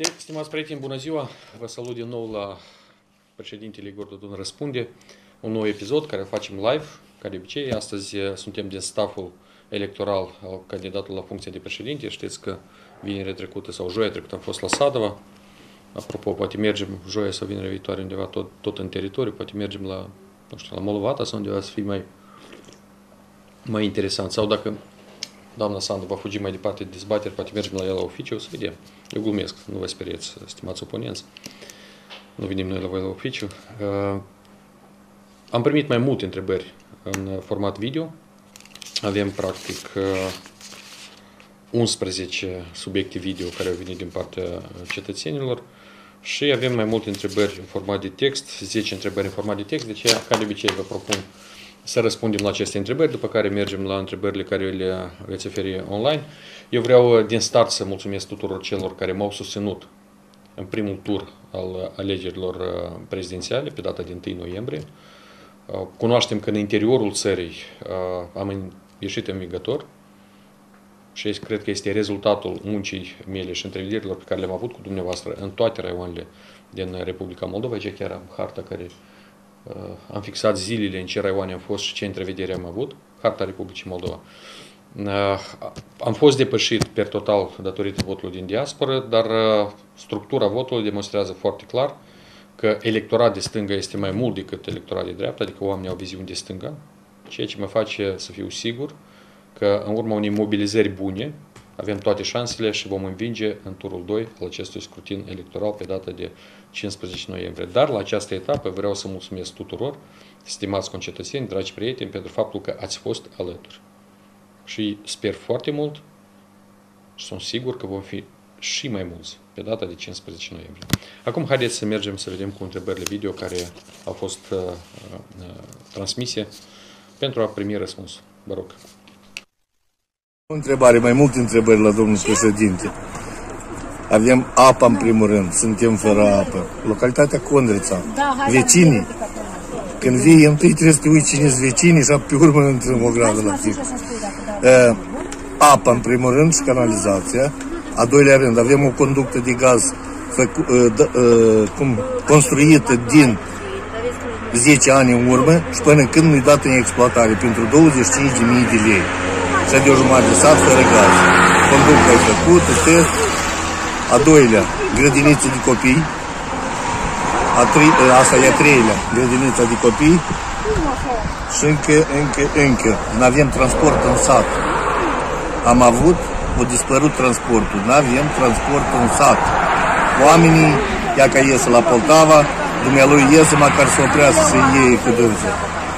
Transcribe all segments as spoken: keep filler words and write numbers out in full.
Stimați prieteni, bună ziua! Vă salut din nou la președintele Igor Dodon Răspunde, un nou episod care facem live, ca de obicei. Astăzi suntem din stafful electoral al candidatului la funcția de președinte. Știți că vinerea trecută sau joia trecută am fost la Sadova. Apropo, poate mergem joia sau vinerea viitoare undeva tot, tot în teritoriu, poate mergem la, nu știu, la Molovata sau undeva să fie mai, mai interesant. Sau dacă doamna Sandu va fugi mai departe de dezbateri, poate mergem la ea la oficiu, să vedem. Eu glumesc, nu vă speriați, stimați oponenți. Nu venim noi la voi la oficiu. Uh, am primit mai multe întrebări în format video. Avem, practic, uh, unsprezece subiecte video care au venit din partea cetățenilor și avem mai multe întrebări în format de text, zece întrebări în format de text, deci, ca de obicei, vă propun să răspundem la aceste întrebări, după care mergem la întrebările care le veți oferi online. Eu vreau din start să mulțumesc tuturor celor care m-au susținut în primul tur al alegerilor prezidențiale, pe data de întâi noiembrie. Cunoaștem că în interiorul țării am ieșit învingător și cred că este rezultatul muncii mele și întrevederilor pe care le-am avut cu dumneavoastră în toate raioanele din Republica Moldova. Aici chiar am harta care Uh, am fixat zilele în ce raioane am fost și ce întrevedere am avut, harta Republicii Moldova. Uh, am fost depășit per total datorită votului din diasporă, dar uh, structura votului demonstrează foarte clar că electorat de stânga este mai mult decât electorat de dreapta, adică oamenii au viziuni de stânga, ceea ce mă face să fiu sigur că în urma unei mobilizări bune avem toate șansele și vom învinge în turul doi al acestui scrutin electoral pe data de cincisprezece noiembrie. Dar la această etapă vreau să mulțumesc tuturor, stimați concetățeni, dragi prieteni, pentru faptul că ați fost alături. Și sper foarte mult și sunt sigur că vom fi și mai mulți pe data de cincisprezece noiembrie. Acum haideți să mergem să vedem cu întrebările video care au fost uh, uh, transmise pentru a primi răspuns. Vă rog. O întrebare, mai multe întrebări la domnul președinte. Avem apă în primul rând, suntem fără apă. Localitatea Condrița, vecinii. Când vii întâi trebuie să te uiți cine sunt vecinii și pe urmă intrăm o gradă la tine. Uh, apa în primul rând și canalizația. A doilea rând, avem o conductă de gaz făcu, uh, uh, cum, construită din zece ani în urmă și până când nu-i dată în exploatare pentru douăzeci și cinci de mii de lei. Și de o jumătate de sat fără gaz. Conducta e făcută, test. A doilea, grădiniță de copii. A trei, asta e a treilea, grădinița de copii. Și încă, încă, încă. Nu avem transport în sat. Am avut, o dispărut transportul. Nu avem transport în sat. Oamenii, ea ca iese la Poltava, dumnealui iese, măcar să oprească să iei cu dânsă.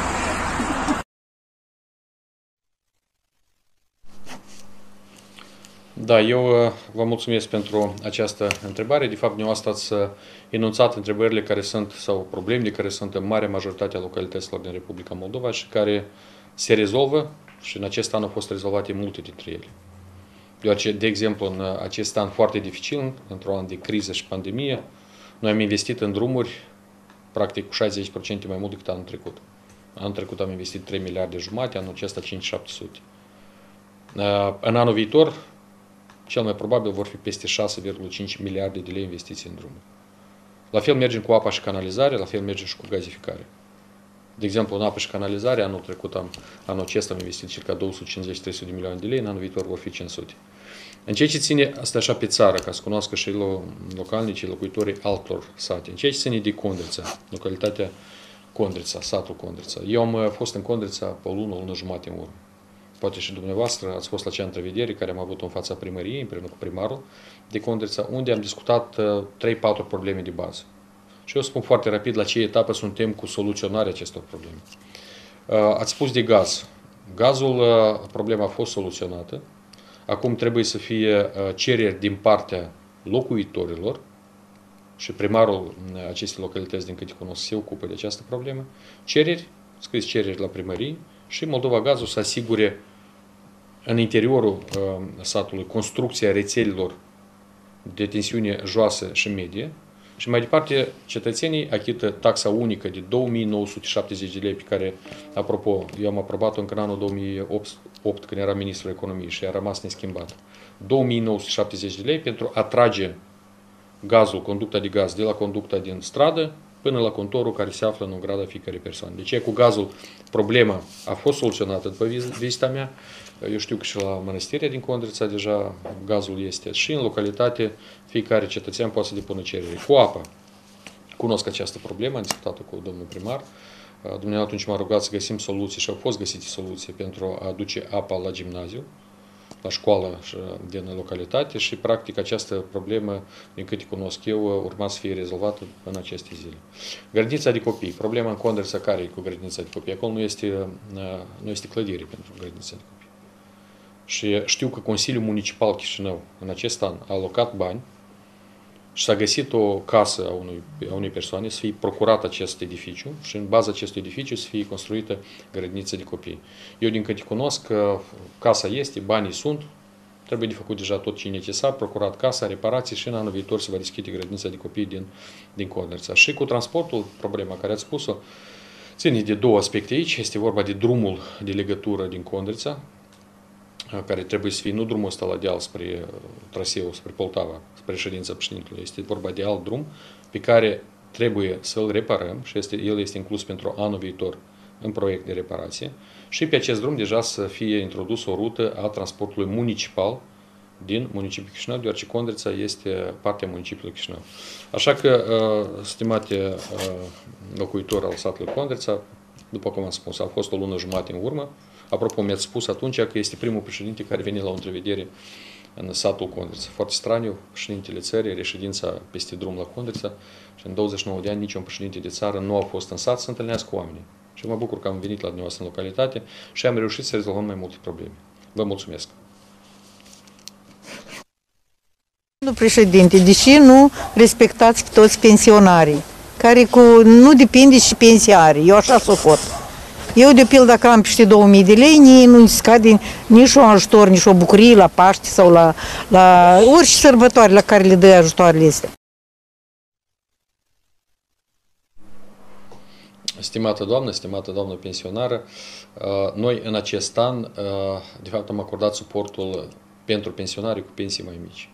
Da, eu vă mulțumesc pentru această întrebare. De fapt, dumneavoastră ați enunțat întrebările care sunt, sau problemele care sunt în mare majoritate a localităților din Republica Moldova și care se rezolvă și în acest an au fost rezolvate multe dintre ele. Deoarece, de exemplu, în acest an foarte dificil, într-un an de criză și pandemie, noi am investit în drumuri practic cu șaizeci la sută mai mult decât anul trecut. Anul trecut am investit trei miliarde jumate, anul acesta cinci șapte sute. În anul viitor, cel mai probabil vor fi peste șase virgulă cinci miliarde de lei investiții în drumuri. La fel mergem cu apa și canalizare, la fel mergem și cu gazificare. De exemplu, în apă și canalizare, anul trecut, am, anul acesta am investit circa două sute cincizeci trei sute de milioane de lei, în anul viitor vor fi cinci sute. În ceea ce ține, asta așa pe țară, ca să cunoască și localnicii, locuitorii altor sate, în ceea ce ține de Condrița, localitatea Condrița, satul Condrița. Eu am fost în Condrița pe o lună, o lună jumate în urmă. Poate și dumneavoastră ați fost la acea întrevedere care am avut-o în fața primăriei, împreună cu primarul de Condrița, unde am discutat trei patru probleme de bază. Și eu spun foarte rapid la ce etapă suntem cu soluționarea acestor probleme. Ați spus de gaz. Gazul, problema a fost soluționată. Acum trebuie să fie cereri din partea locuitorilor și primarul acestei localități, din câte cunosc, se ocupă de această problemă. Cereri, scris cereri la primărie și Moldova Gazul să asigure în interiorul uh, satului construcția rețelelor de tensiune joasă și medie și mai departe cetățenii achită taxa unică de două mii nouă sute șaptezeci de lei pe care, apropo, eu am aprobat-o încă în anul două mii opt când era ministrul economiei și a rămas neschimbat. două mii nouă sute șaptezeci de lei pentru a trage gazul, conducta de gaz, de la conducta din stradă până la contorul care se află în ograda fiecare persoane. Deci cu gazul problema a fost soluționată după vizita mea. Eu știu că și la Mănăstirea din Condrița deja gazul este și în localitate fiecare cetățean poate să depună cerere. Cu apa, cunosc această problemă, am discutat cu domnul primar. Dumnezeu atunci m-a rugat să găsim soluții și au fost găsite soluții pentru a aduce apa la gimnaziu, la școală din localitate și practic această problemă, din câte cunosc eu, urma să fie rezolvată în aceste zile. Grădinița de copii. Problema în Condrița care e cu grădinița de copii? Acolo nu este, nu este clădire pentru grădinița de copii. Și știu că Consiliul Municipal Chișinău în acest an a alocat bani și s-a găsit o casă a unui, a unei persoane să fie procurat acest edificiu și în baza acestui edificiu să fie construită grădiniță de copii. Eu din câte cunosc că casa este, banii sunt, trebuie de făcut deja tot ce e necesar, procurat casa, reparații și în anul viitor se va deschide grădinița de copii din, din Condrița. Și cu transportul, problema care ați spus-o, ține de două aspecte aici, este vorba de drumul de legătură din Condrița, care trebuie să fie nu drumul ăsta la deal spre traseul, spre Poltava, spre ședința președintelui. Este vorba de alt drum pe care trebuie să-l reparăm și este, el este inclus pentru anul viitor în proiect de reparație și pe acest drum deja să fie introdus o rută a transportului municipal din municipiul Chișinău, deoarece Condrița este partea municipiului Chișinău. Așa că, stimate locuitori al satului Condrița, după cum am spus, a fost o lună jumătate în urmă. Apropo, mi-ați spus atunci că este primul președinte care vine la o întrevedere în satul Condrița. Foarte straniu, președintele țării, reședința peste drum la Condrița și în douăzeci și nouă de ani niciun președinte de țară nu a fost în sat să întâlnească cu oamenii. Și mă bucur că am venit la dumneavoastră în localitate și am reușit să rezolvăm mai multe probleme. Vă mulțumesc! Domnul președinte, deși nu respectați toți pensionarii, care cu, nu depinde și pensiarii, eu așa sufort. Eu, de pildă, dacă am peste două mii de lei, nici nu scade nici un ajutor, nici o bucurie la Paște sau la, la orice sărbătoare la care le dă ajutoarele astea. Stimată doamnă, stimată doamnă pensionară, noi în acest an, de fapt, am acordat suportul pentru pensionari cu pensii mai mici.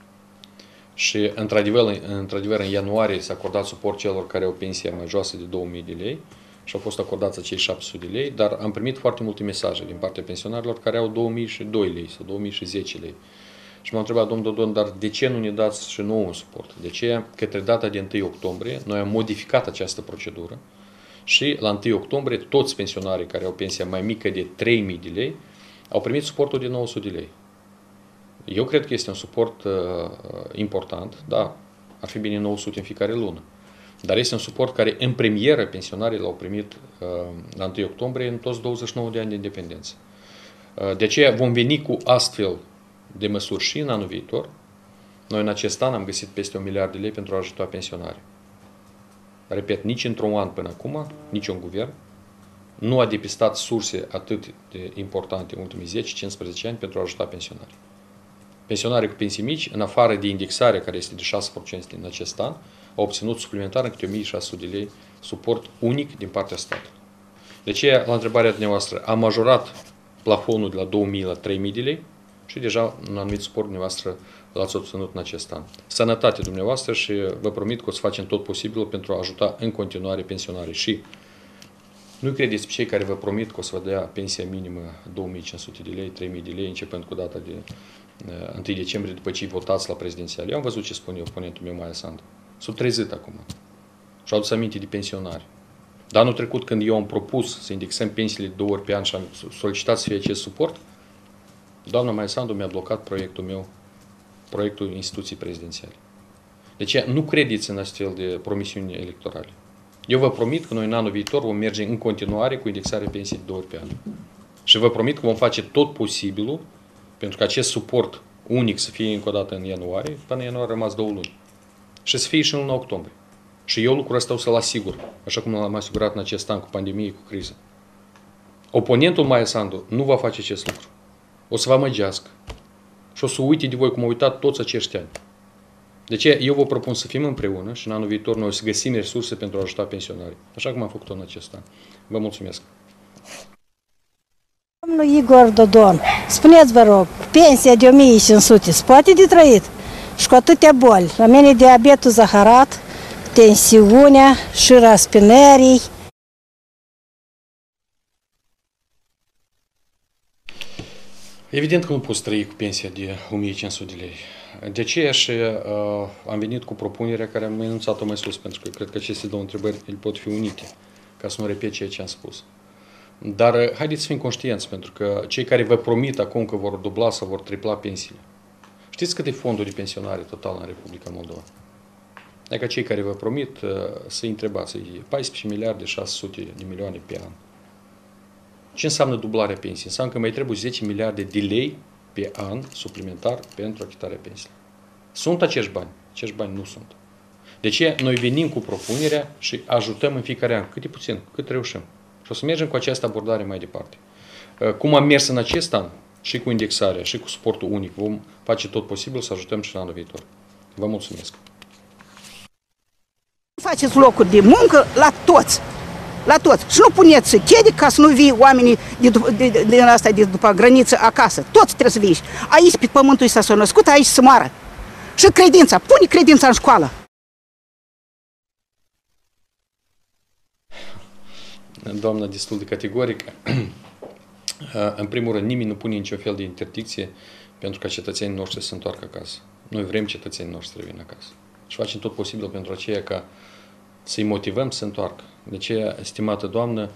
Și, într-adevăr, într-adevăr, în ianuarie s-a acordat suport celor care au pensia mai joasă de două mii de lei și au fost acordați acei șapte sute de lei, dar am primit foarte multe mesaje din partea pensionarilor care au două mii și doi lei sau două mii și zece lei. Și m-au întrebat, domnul Dodon, dar de ce nu ne dați și nouă un suport? De ce, către data de întâi octombrie, noi am modificat această procedură și la întâi octombrie toți pensionarii care au pensia mai mică de trei mii de lei au primit suportul de nouă sute de lei. Eu cred că este un suport uh, important, da, ar fi bine nouă sute în fiecare lună. Dar este un suport care în premieră pensionarii l-au primit uh, la întâi octombrie în toți douăzeci și nouă de ani de independență. Uh, de aceea vom veni cu astfel de măsuri și în anul viitor. Noi în acest an am găsit peste un miliard de lei pentru a ajuta pensionarii. Repet, nici într-un an până acum, nici un guvern nu a depistat surse atât de importante în ultimii zece cincisprezece ani pentru a ajuta pensionarii. Pensionarii cu pensii mici, în afară de indexarea care este de șase la sută în acest an, au obținut suplimentar în câte o mie șase sute de lei suport unic din partea statului. De aceea, la întrebarea dumneavoastră, am majorat plafonul de la două mii la trei mii de lei și deja un anumit suport dumneavoastră l-ați obținut în acest an. Sănătate dumneavoastră și vă promit că o să facem tot posibilul pentru a ajuta în continuare pensionarii. Și nu credeți pe cei care vă promit că o să vă dea pensia minimă două mii cinci sute de lei, trei mii de lei, începând cu data de întâi decembrie, după ce votați la prezidențial. Eu am văzut ce spune oponentul meu, Maia Sandu. S-a trezit acum. Și-a adus aminte de pensionari. Dar anul trecut, când eu am propus să indexăm pensiile de două ori pe an și am solicitat să fie acest suport, doamna Maia Sandu mi-a blocat proiectul meu, proiectul instituției prezidențiale. Deci nu credeți în astfel de promisiuni electorale. Eu vă promit că noi în anul viitor vom merge în continuare cu indexarea pensiei de două ori pe an. Și vă promit că vom face tot posibilul pentru că acest suport unic să fie încă o dată în ianuarie, până în ianuarie rămas două luni. Și să fie și în luna octombrie. Și eu lucrul ăsta o să-l asigur, așa cum l-am asigurat în acest an cu pandemie, cu criză. Oponentul Maia Sandu nu va face acest lucru. O să vă amăgească. Și o să uite de voi cum au uitat toți acești ani. De ce eu vă propun să fim împreună și în anul viitor noi o să găsim resurse pentru a ajuta pensionarii. Așa cum am făcut-o în acest an. Vă mulțumesc. Domnul Igor Dodon, spuneți vă rog, pensia de o mie cinci sute se poate de trăit? și cu atâtea boli. La mine diabetul zaharat, tensiunea și raspinării. Evident că nu poți trăi cu pensia de o mie cinci sute de lei. De aceea și uh, am venit cu propunerea care am enunțat-o mai sus, pentru că cred că aceste două întrebări ele pot fi unite, ca să nu repet ceea ce am spus. Dar uh, haideți să fim conștienți, pentru că cei care vă promit acum că vor dubla sau vor tripla pensiile, știți câte fonduri de pensionare total în Republica Moldova? Adică cei care vă promit uh, să-i întrebați, paisprezece miliarde șase sute de milioane pe an. Ce înseamnă dublarea pensiei? Înseamnă că mai trebuie zece miliarde de lei pe an suplimentar pentru achitarea pensiei. Sunt acești bani? Acești bani nu sunt. De aceea noi venim cu propunerea și ajutăm în fiecare an, cât e puțin, cât reușim. Și o să mergem cu această abordare mai departe. Cum am mers în acest an, și cu indexarea, și cu suportul unic, vom face tot posibil să ajutăm și în anul viitor. Vă mulțumesc! Faceți locuri de muncă la toți. La toți. Și nu puneți chede ca să nu vii oamenii de, de, de, de, asta, de după graniță acasă. Toți trebuie să vii. Aici pe pământul ăsta s-a născut, aici să moară. Și credința. Pune credința în școală. Doamna destul de categorică. În primul rând, nimeni nu pune niciun fel de interdicție pentru ca cetățenii noștri să se întoarcă acasă. Noi vrem cetățenii noștri să vină acasă. Și facem tot posibil pentru aceea ca să-i motivăm să se întoarcă. De aceea, estimată doamnă,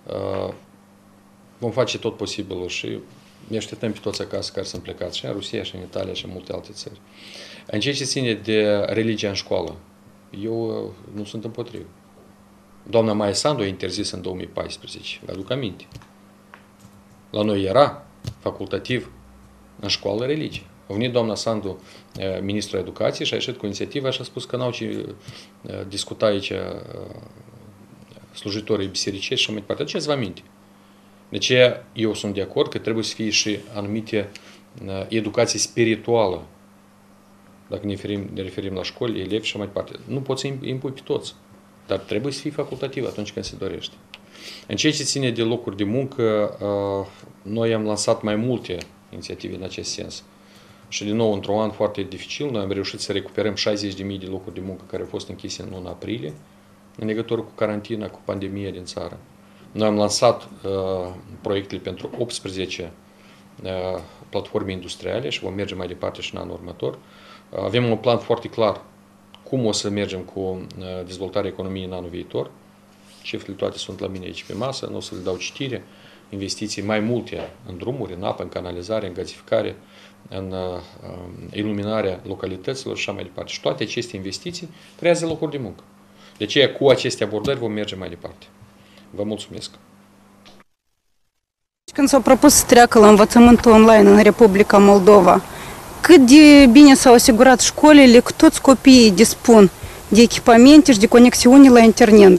vom face tot posibilul și ne așteptăm pe toți acasă care sunt plecați și în Rusia, și în Italia, și în multe alte țări. În ceea ce ține de religia în școală, eu nu sunt împotrivă. Doamna Maia Sandu a interzis în două mii paisprezece, vă aduc aminte. La noi era facultativ în școală religie. A venit doamna Sandu, ministrul educației, și a ieșit cu inițiativa și a spus că n-au ce discuta aici slujitorii bisericești și mai departe. Ce-ți vă aminte? De ce eu sunt de acord că trebuie să fie și anumite educație spirituală, dacă ne referim, ne referim la școli, elevi și mai departe. Nu poți să impui pe toți, dar trebuie să fie facultativ atunci când se dorește. În ceea ce ține de locuri de muncă, noi am lansat mai multe inițiative în acest sens. Și din nou, într-un an foarte dificil, noi am reușit să recuperăm șaizeci de mii de locuri de muncă care au fost închise în luna aprilie, în legătură cu carantina, cu pandemia din țară. Noi am lansat uh, proiectele pentru optsprezece uh, platforme industriale și vom merge mai departe și în anul următor. Uh, avem un plan foarte clar cum o să mergem cu uh, dezvoltarea economiei în anul viitor. Cifrele toate sunt la mine aici pe masă, nu o să le dau citire. Investiții mai multe în drumuri, în apă, în canalizare, în gazificare, în uh, iluminarea localităților și așa mai departe. Și toate aceste investiții creează locuri de muncă. De aceea, cu aceste abordări vom merge mai departe. Vă mulțumesc! Când s-au propus să treacă la învățământul online în Republica Moldova, cât de bine s-au asigurat școlile că toți copiii dispun de echipamente și de conexiuni la internet?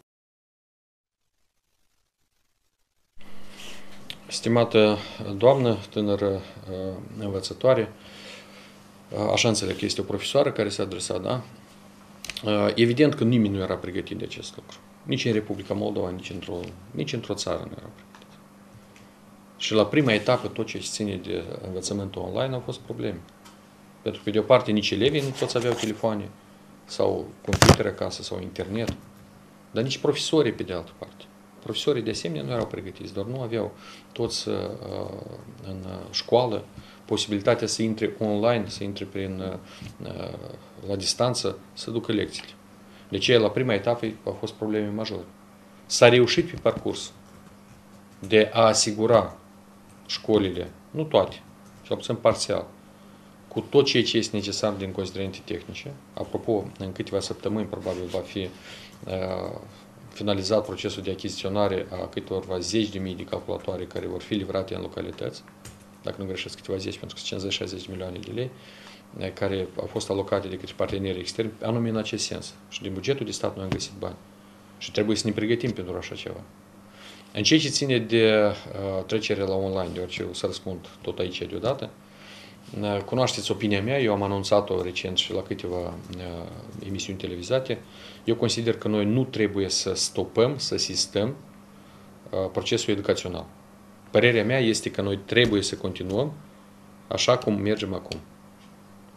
Stimată doamnă, tânără uh, învățătoare, uh, așa înțeleg că este o profesoară care se adresa, da? Uh, evident că nimeni nu era pregătit de acest lucru. Nici în Republica Moldova, nici într-o, nici într-o țară nu era pregătit. Și la prima etapă, tot ce se ține de învățământul online au fost probleme. Pentru că, de o parte, nici elevii nu toți aveau telefoane sau computere acasă sau internet, dar nici profesorii pe de altă parte. Profesorii de asemenea nu erau pregătiți, doar nu aveau toți uh, în școală posibilitatea să intre online, să intre prin, uh, la distanță, să ducă lecțiile. De aceea, la prima etapă au fost probleme majore. S-a reușit pe parcurs de a asigura școlile, nu toate, cel puțin parțial, cu tot ceea ce este necesar din considerente tehnice. Apropo, în câteva săptămâni probabil va fi uh, finalizat procesul de achiziționare a câteva zeci de mii de calculatoare care vor fi livrate în localități, dacă nu greșesc câteva zeci, pentru că sunt cincizeci șaizeci de milioane de lei, care au fost alocate de către partenerii externi, anume în acest sens. Și din bugetul de stat noi am găsit bani. Și trebuie să ne pregătim pentru așa ceva. În ceea ce ține de uh, trecere la online, deoarece o să răspund tot aici deodată, uh, cunoașteți opinia mea, eu am anunțat-o recent și la câteva uh, emisiuni televizate. Eu consider că noi nu trebuie să stopăm, să sistăm uh, procesul educațional. Părerea mea este că noi trebuie să continuăm așa cum mergem acum.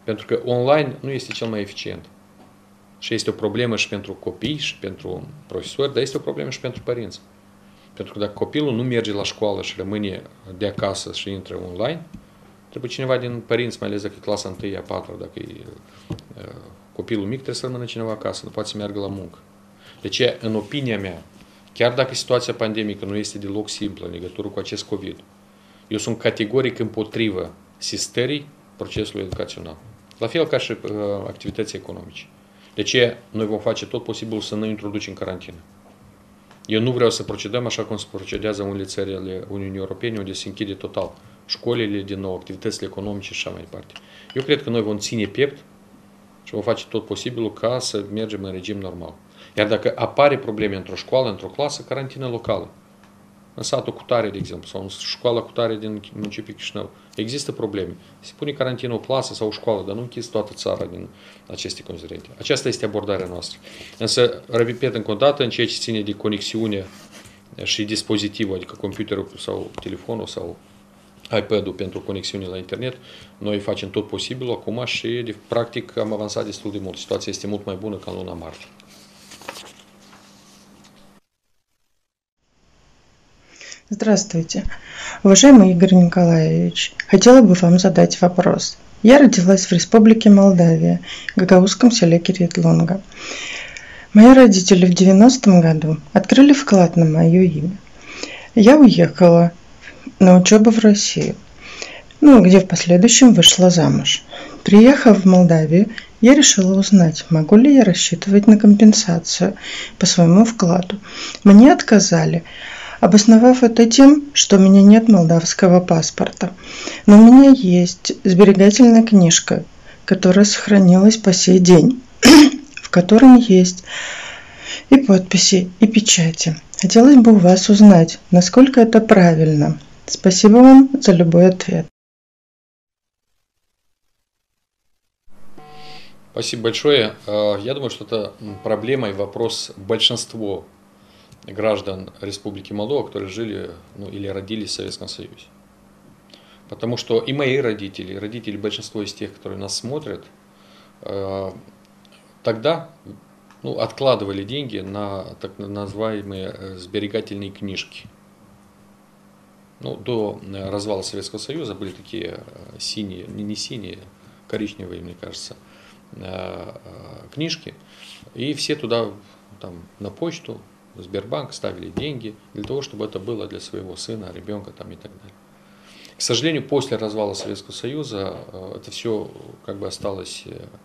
Pentru că online nu este cel mai eficient. Și este o problemă și pentru copii și pentru profesori, dar este o problemă și pentru părinți. Pentru că dacă copilul nu merge la școală și rămâne de acasă și intră online, trebuie cineva din părinți, mai ales dacă e clasa întâi, a patra, dacă e uh, copilul mic, trebuie să rămână cineva acasă, nu poate să meargă la muncă. Deci, în opinia mea, chiar dacă situația pandemică nu este deloc simplă în legătură cu acest COVID, eu sunt categoric împotrivă sistării procesului educațional. La fel ca și uh, activității economice. De ce noi vom face tot posibilul să nu introducem carantină? Eu nu vreau să procedăm așa cum se procedează în unele țări ale Uniunii Europene, unde se închide total școlile din nou, activitățile economice și așa mai departe. Eu cred că noi vom ține piept și vom face tot posibilul ca să mergem în regim normal. Iar dacă apare probleme într-o școală, într-o clasă, carantină locală. În satul Cutare, de exemplu, sau în școala Cutare din municipiul Chișinău, există probleme. Se pune carantină o clasă sau o școală, dar nu închizi toată țara din aceste considerente. Aceasta este abordarea noastră. Însă, repet încă o dată, în ceea ce ține de conexiune și dispozitivul, adică computerul sau telefonul sau iPad-ul pentru conexiune la internet, noi facem tot posibilul acum și, de, practic, am avansat destul de mult. Situația este mult mai bună ca în luna martie. Здравствуйте. Уважаемый Игорь Николаевич, хотела бы вам задать вопрос. Я родилась в Республике Молдавия, в гагаузском селе Киритлунга. Мои родители в девяностом году открыли вклад на мое имя. Я уехала на учебу в Россию, ну, где в последующем вышла замуж. Приехав в Молдавию, я решила узнать, могу ли я рассчитывать на компенсацию по своему вкладу. Мне отказали, обосновав это тем, что у меня нет молдавского паспорта. Но у меня есть сберегательная книжка, которая сохранилась по сей день, в котором есть и подписи, и печати. Хотелось бы у вас узнать, насколько это правильно. Спасибо вам за любой ответ. Спасибо большое. Я думаю, что это проблема и вопрос большинства граждан Республики Молдова, которые жили, ну, или родились в Советском Союзе. Потому что и мои родители, и родители большинства из тех, которые нас смотрят, тогда, ну, откладывали деньги на так называемые сберегательные книжки. Ну, до развала Советского Союза были такие синие, не, не синие, коричневые, мне кажется, книжки. И все туда там, на почту, в Сбербанк ставили деньги для того, чтобы это было для своего сына, ребенка там, и так далее. К сожалению, после развала Советского Союза это все как бы осталось,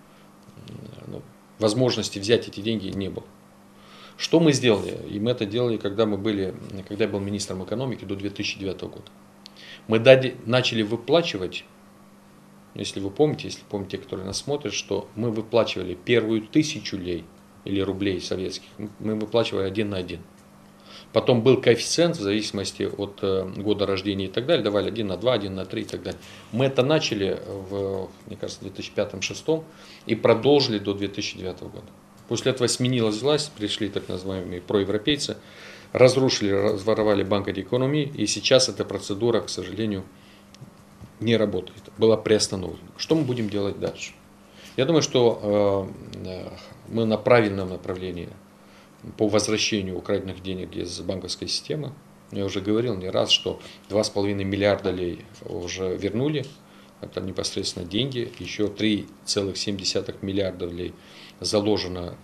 ну, возможности взять эти деньги не было. Что мы сделали? И мы это делали, когда мы были, когда я был министром экономики до две тысячи девятого года. Мы начали выплачивать, если вы помните, если помните те, которые нас смотрят, что мы выплачивали первую тысячу лей или рублей советских, мы выплачивали один на один. Потом был коэффициент в зависимости от года рождения и так далее, давали один на два, один на три и так далее. Мы это начали в, мне кажется, в две тысячи пятом — две тысячи шестом и продолжили до две тысячи девятого года. После этого сменилась власть, пришли так называемые проевропейцы, разрушили, разворовали Банк экономии, и сейчас эта процедура, к сожалению, не работает, была приостановлена. Что мы будем делать дальше? Я думаю, что э, мы на правильном направлении по возвращению украденных денег из банковской системы. Я уже говорил не раз, что два с половиной миллиарда лей уже вернули. Это непосредственно деньги. Еще три целых семь десятых миллиарда лей заложено,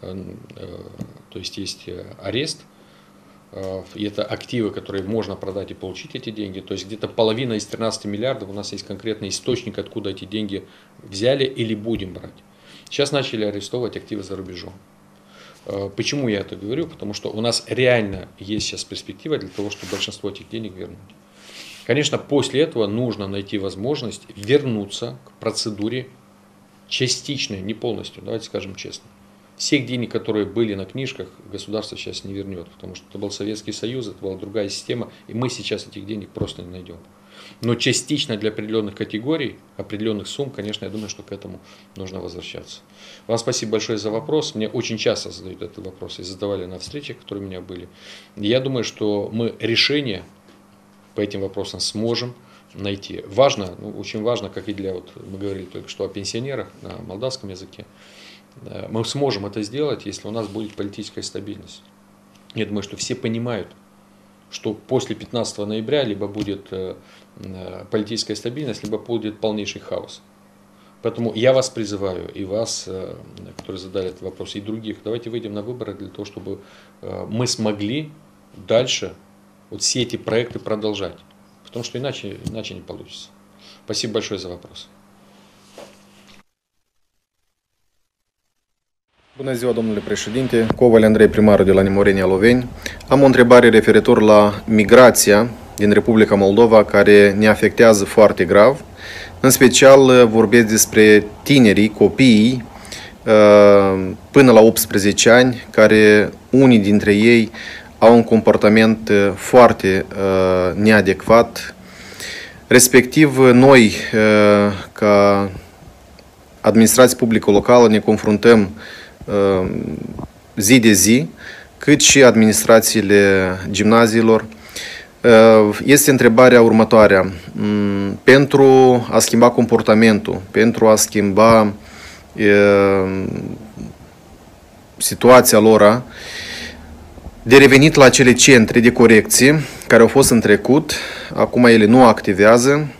то есть есть арест. И это активы, которые можно продать и получить эти деньги. То есть где-то половина из тринадцати миллиардов у нас есть конкретный источник, откуда эти деньги взяли или будем брать. Сейчас начали арестовывать активы за рубежом. Почему я это говорю? Потому что у нас реально есть сейчас перспектива для того, чтобы большинство этих денег вернуть. Конечно, после этого нужно найти возможность вернуться к процедуре частичной, не полностью, давайте скажем честно. Всех денег, которые были на книжках, государство сейчас не вернет, потому что это был Советский Союз, это была другая система, и мы сейчас этих денег просто не найдем. Но частично для определенных категорий, определенных сумм, конечно, я думаю, что к этому нужно возвращаться. Вам спасибо большое за вопрос. Мне очень часто задают этот вопрос и задавали на встречах, которые у меня были. Я думаю, что мы решение по этим вопросам сможем найти. Важно, ну, очень важно, как и для, вот мы говорили только что о пенсионерах на молдавском языке, мы сможем это сделать, если у нас будет политическая стабильность. Я думаю, что все понимают, что после пятнадцатого ноября либо будет политическая стабильность, либо будет полнейший хаос. Поэтому я вас призываю, и вас, которые задали этот вопрос, и других, давайте выйдем на выборы для того, чтобы мы смогли дальше вот все эти проекты продолжать. Потому что иначе, иначе не получится. Спасибо большое за вопрос. Bună ziua, domnule președinte. Coval Andrei, primarul de la Nemorenia Loveni. Am o întrebare referitor la migrația din Republica Moldova, care ne afectează foarte grav. În special vorbesc despre tinerii, copiii până la optsprezece ani, care unii dintre ei au un comportament foarte neadecvat. Respectiv, noi, ca administrație publică locală, ne confruntăm zi de zi, cât și administrațiile gimnaziilor. Este întrebarea următoarea. Pentru a schimba comportamentul, pentru a schimba situația lor, de revenit la acele centre de corecție care au fost în trecut, acum ele nu activează,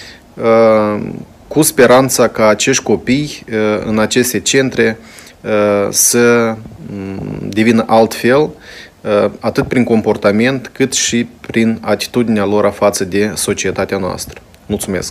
cu speranța ca acești copii în aceste centre să devină altfel, atât prin comportament, cât și prin atitudinea lor față de societatea noastră. Mulțumesc!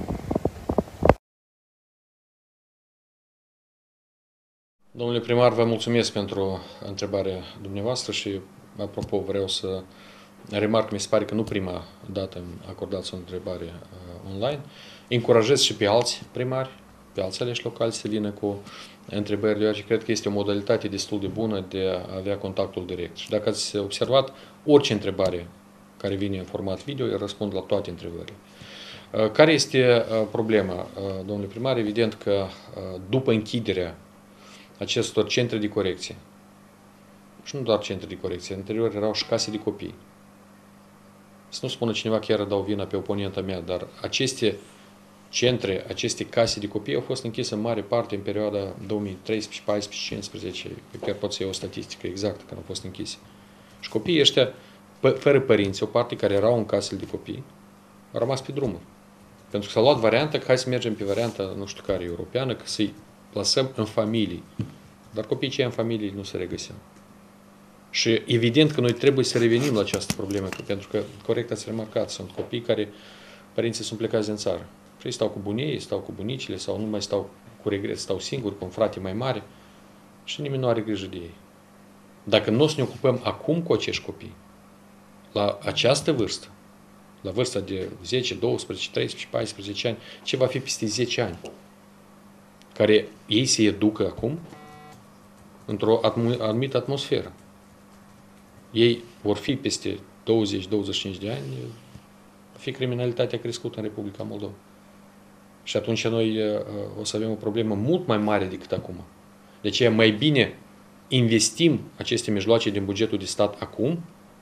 Domnule primar, vă mulțumesc pentru întrebarea dumneavoastră și, apropo, vreau să remarc, mi se pare că nu prima dată îmi acordați o întrebare uh, online. Încurajez și pe alți primari, pe alți aleși locali să vină cu întrebări, deoarece cred că este o modalitate destul de bună de a avea contactul direct. Și dacă ați observat, orice întrebare care vine în format video, eu răspund la toate întrebările. Uh, care este uh, problema, uh, domnule primar? Evident că uh, după închiderea acestor centre de corecție, și nu doar centre de corecție, în interior erau și case de copii. Să nu spună cineva că chiar dau vina pe oponenta mea, dar aceste centre, aceste case de copii au fost închise în mare parte în perioada două mii treisprezece, paisprezece, cincisprezece, chiar pot să iau o statistică exactă când au fost închise. Și copiii ăștia, fără părinți, o parte care erau în casele de copii, au rămas pe drumuri. Pentru că s-a luat varianta că hai să mergem pe varianta, nu știu care, europeană, că să-i plasăm în familii. Dar copiii cei în familii nu se regăseau. Și evident că noi trebuie să revenim la această problemă, pentru că, corect ați remarcat, sunt copii care, părinții sunt plecați din țară. Și ei stau cu bunii, stau cu bunicile, sau nu mai stau cu regret, stau singuri, cu un frate mai mare și nimeni nu are grijă de ei. Dacă nu o să ne ocupăm acum cu acești copii, la această vârstă, la vârsta de zece, doisprezece, treisprezece, paisprezece ani, ce va fi peste zece ani? Care ei se educă acum într-o anumită atmosferă. Ei vor fi peste douăzeci douăzeci și cinci de ani, va fi criminalitatea crescută în Republica Moldova. Și atunci noi o să avem o problemă mult mai mare decât acum. De aceea mai bine investim aceste mijloace din bugetul de stat acum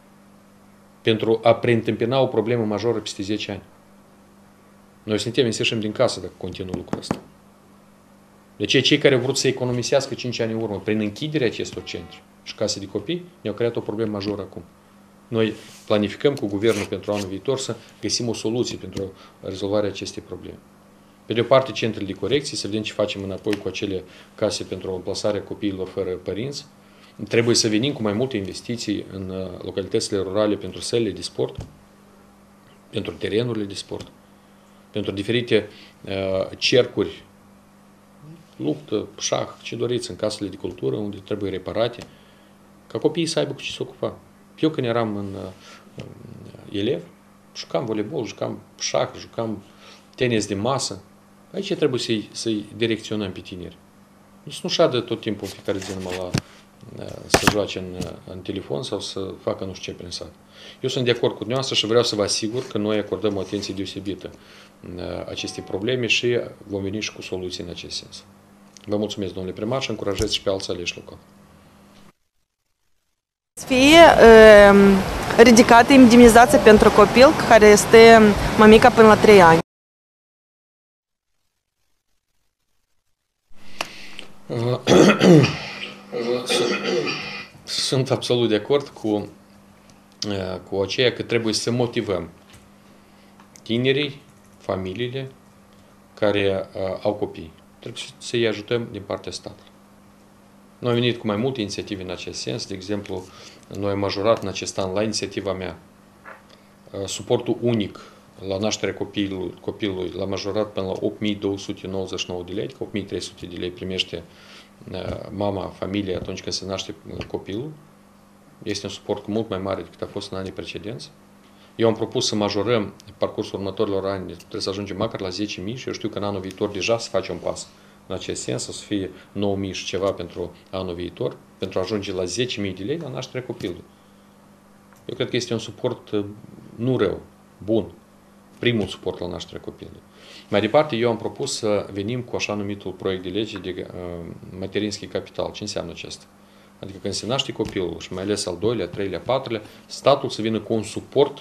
pentru a preîntâmpina o problemă majoră peste zece ani. Noi suntem să ieșim din casă dacă continuă lucrul ăsta. De aceea cei care au vrut să economisească cinci ani în urmă prin închiderea acestor centri și case de copii ne-au creat o problemă majoră acum. Noi planificăm cu guvernul pentru anul viitor să găsim o soluție pentru rezolvarea acestei probleme. Pe de o parte, centrele de corecție, să vedem ce facem înapoi cu acele case pentru plasarea copiilor fără părinți. Trebuie să venim cu mai multe investiții în localitățile rurale pentru sălile de sport, pentru terenurile de sport, pentru diferite uh, cercuri, luptă, șah, ce doriți, în casele de cultură, unde trebuie reparate, ca copiii să aibă cu ce se ocupa. Eu când eram în uh, elev, jucam voleibol, jucam șah, jucam tenis de masă. Aici trebuie să-i, să-i direcționăm pe tineri. Nu să nu șadă tot timpul în fiecare zi numai la să joace în, în telefon sau să facă nu știu ce prin sat. Eu sunt de acord cu dumneavoastră și vreau să vă asigur că noi acordăm o atenție deosebită acestei probleme și vom veni și cu soluții în acest sens. Vă mulțumesc, domnule primar, și încurajez și pe alți aleși locali. Să fie uh, ridicată indemnizația pentru copil care este mai mică până la trei ani. Sunt absolut de acord cu, cu aceea că trebuie să motivăm tinerii, familiile care uh, au copii. Trebuie să-i ajutăm din partea statului. Noi am venit cu mai multe inițiative în acest sens. De exemplu, noi am majorat în acest an, la inițiativa mea, uh, suportul unic la nașterea copilului, copilului l-am majorat până la opt mii două sute nouăzeci și nouă de lei, adică opt mii trei sute de lei primește mama, familia atunci când se naște copilul. Este un suport cu mult mai mare decât a fost în anii precedenți. Eu am propus să majorăm pe parcursul următorilor ani, trebuie să ajungem măcar la zece mii și eu știu că în anul viitor deja să facem un pas în acest sens, să fie nouă mii și ceva pentru anul viitor, pentru a ajunge la zece mii de lei la nașterea copilului. Eu cred că este un suport nu rău, bun, primul suport la nașterea copilului. Mai departe, eu am propus să venim cu așa numitul proiect de lege de uh, materinski capital. Ce înseamnă acesta? Adică când se naște copilul și mai ales al doilea, treilea, patrulea, statul să vină cu un suport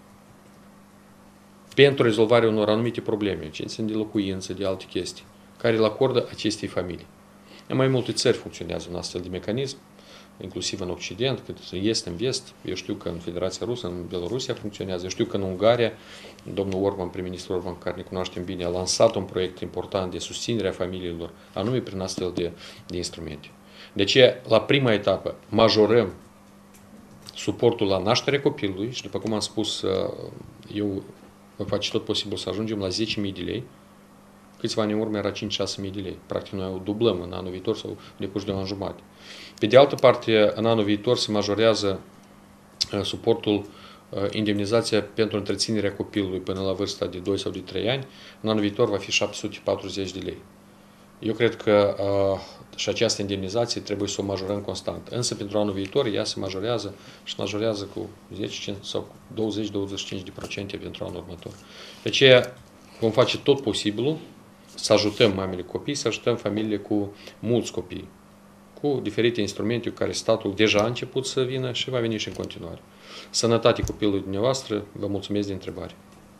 pentru rezolvarea unor anumite probleme, ce țin de locuință, de alte chestii, care îl acordă acestei familii. În mai multe țări funcționează un astfel de mecanism, inclusiv în Occident, cât în Est, în Vest. Eu știu că în Federația Rusă, în Belorusia funcționează. Eu știu că în Ungaria, domnul Orban, prim-ministrul Orban, care ne cunoaștem bine, a lansat un proiect important de susținere a familiilor, anume prin astfel de, de instrumente. De ce, la prima etapă, majorăm suportul la nașterea copilului și, după cum am spus, eu voi face tot posibil să ajungem la zece mii de lei. Câțiva ani în urmă era cinci șase mii de lei. Practic noi o dublăm în anul viitor sau decurs de un an jumate. Pe de altă parte, în anul viitor se majorează uh, suportul, uh, indemnizația pentru întreținerea copilului până la vârsta de doi sau de trei ani. În anul viitor va fi șapte sute patruzeci de lei. Eu cred că uh, și această indemnizație trebuie să o majorăm constant. Însă pentru anul viitor ea se majorează și majorează cu zece sau cu douăzeci douăzeci și cinci la sută pentru anul următor. De aceea vom face tot posibilul să ajutăm mamele copii, să ajutăm familiile cu mulți copii, cu diferite instrumente cu care statul deja a început să vină și va veni și în continuare. Sănătate copilului dumneavoastră, vă mulțumesc de întrebare.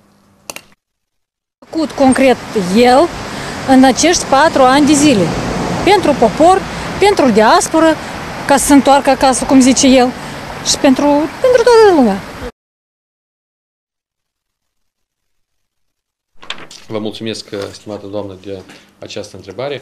Făcut concret el în acești patru ani de zile, pentru popor, pentru diaspora, ca să se întoarcă acasă, cum zice el, și pentru, pentru toată lumea. Vă mulțumesc, stimată doamnă, de această întrebare.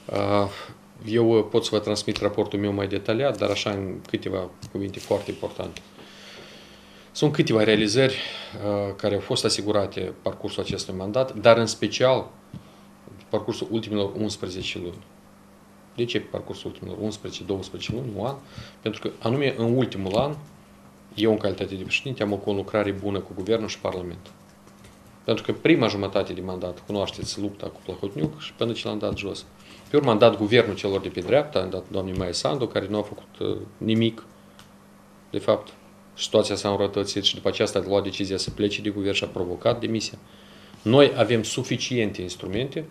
Eu pot să vă transmit raportul meu mai detaliat, dar așa în câteva cuvinte foarte importante. Sunt câteva realizări care au fost asigurate parcursul acestui mandat, dar în special parcursul ultimilor unsprezece luni. De ce parcursul ultimilor unsprezece douăsprezece luni, un an? Pentru că anume în ultimul an, eu în calitate de președinte am o conlucrare bună cu Guvernul și Parlamentul. Pentru că prima jumătate de mandat, cunoașteți lupta cu Plahotniuc și până ce l-am dat jos. Pe urmă am dat guvernul celor de pe dreapta, am dat doamnei Maia Sandu, care nu a făcut uh, nimic. De fapt, situația s-a înrătățit și după aceasta a luat decizia să plece de guvern și a provocat demisia. Noi avem suficiente instrumente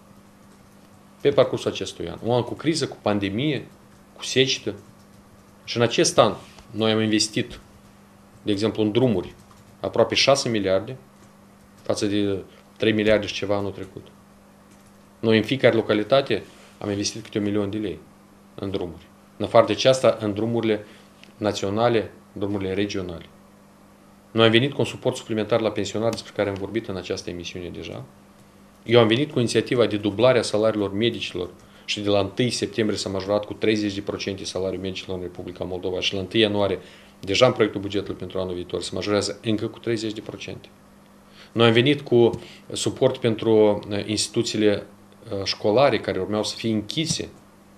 pe parcursul acestui an. Un an cu criză, cu pandemie, cu secetă. Și în acest an noi am investit, de exemplu, în drumuri, aproape șase miliarde, față de trei miliarde și ceva anul trecut. Noi în fiecare localitate am investit câte un milion de lei în drumuri. În afară de aceasta, în drumurile naționale, drumurile regionale. Noi am venit cu un suport suplimentar la pensionari, despre care am vorbit în această emisiune deja. Eu am venit cu inițiativa de dublare a salariilor medicilor și de la întâi septembrie s-a majorat cu treizeci la sută salariul medicilor în Republica Moldova și la întâi ianuarie, deja în proiectul bugetului pentru anul viitor, se majorează încă cu treizeci la sută. Noi am venit cu suport pentru instituțiile școlare care urmeau să fie închise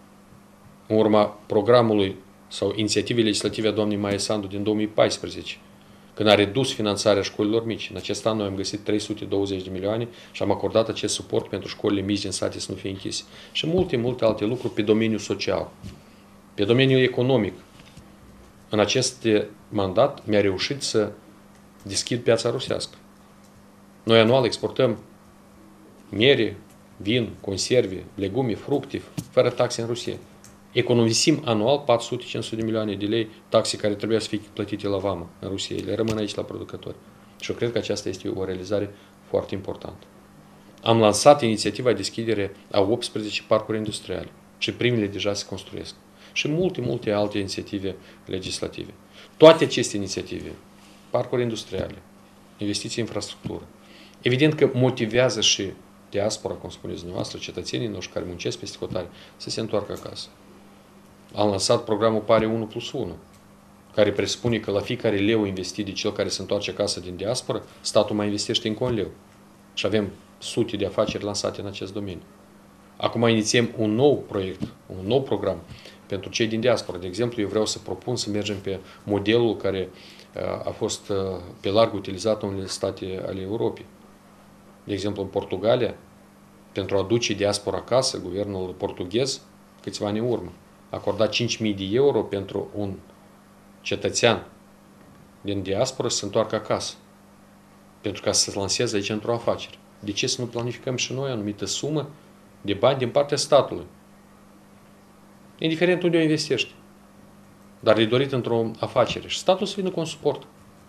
în urma programului sau inițiativei legislative a doamnei Maia Sandu din două mii paisprezece, când a redus finanțarea școlilor mici. În acest an noi am găsit trei sute douăzeci de milioane și am acordat acest suport pentru școlile mici din sate să nu fie închise. Și multe, multe alte lucruri pe domeniul social, pe domeniul economic. În acest mandat mi-a reușit să deschid piața rusească. Noi anual exportăm miere, vin, conserve, legume, fructe, fără taxe în Rusia. Economisim anual patru sute cinci sute de milioane de lei taxe care trebuia să fie plătite la vamă în Rusia. Ele rămân aici la producători. Și eu cred că aceasta este o realizare foarte importantă. Am lansat inițiativa deschidere a optsprezece parcuri industriale și primele deja se construiesc. Și multe, multe alte inițiative legislative. Toate aceste inițiative, parcuri industriale, investiții în infrastructură, evident că motivează și diaspora, cum spuneți dumneavoastră, cetățenii noștri care muncesc peste hotare, să se întoarcă acasă. Am lansat programul Pare unu plus unu, care presupune că la fiecare leu investit de cel care se întoarce acasă din diaspora, statul mai investește încă un leu. Și avem sute de afaceri lansate în acest domeniu. Acum inițiem un nou proiect, un nou program pentru cei din diaspora. De exemplu, eu vreau să propun să mergem pe modelul care a fost pe larg utilizat în unele state ale Europei. De exemplu, în Portugalia, pentru a duce diaspora acasă, guvernul portughez, câțiva ani în urmă, a acordat cinci mii de euro pentru un cetățean din diaspora să se întoarcă acasă, pentru ca să se lanseze aici într-o afacere. De ce să nu planificăm și noi o anumită sumă de bani din partea statului? Indiferent unde o investești, dar de dorit într-o afacere. Și statul să vină cu un suport.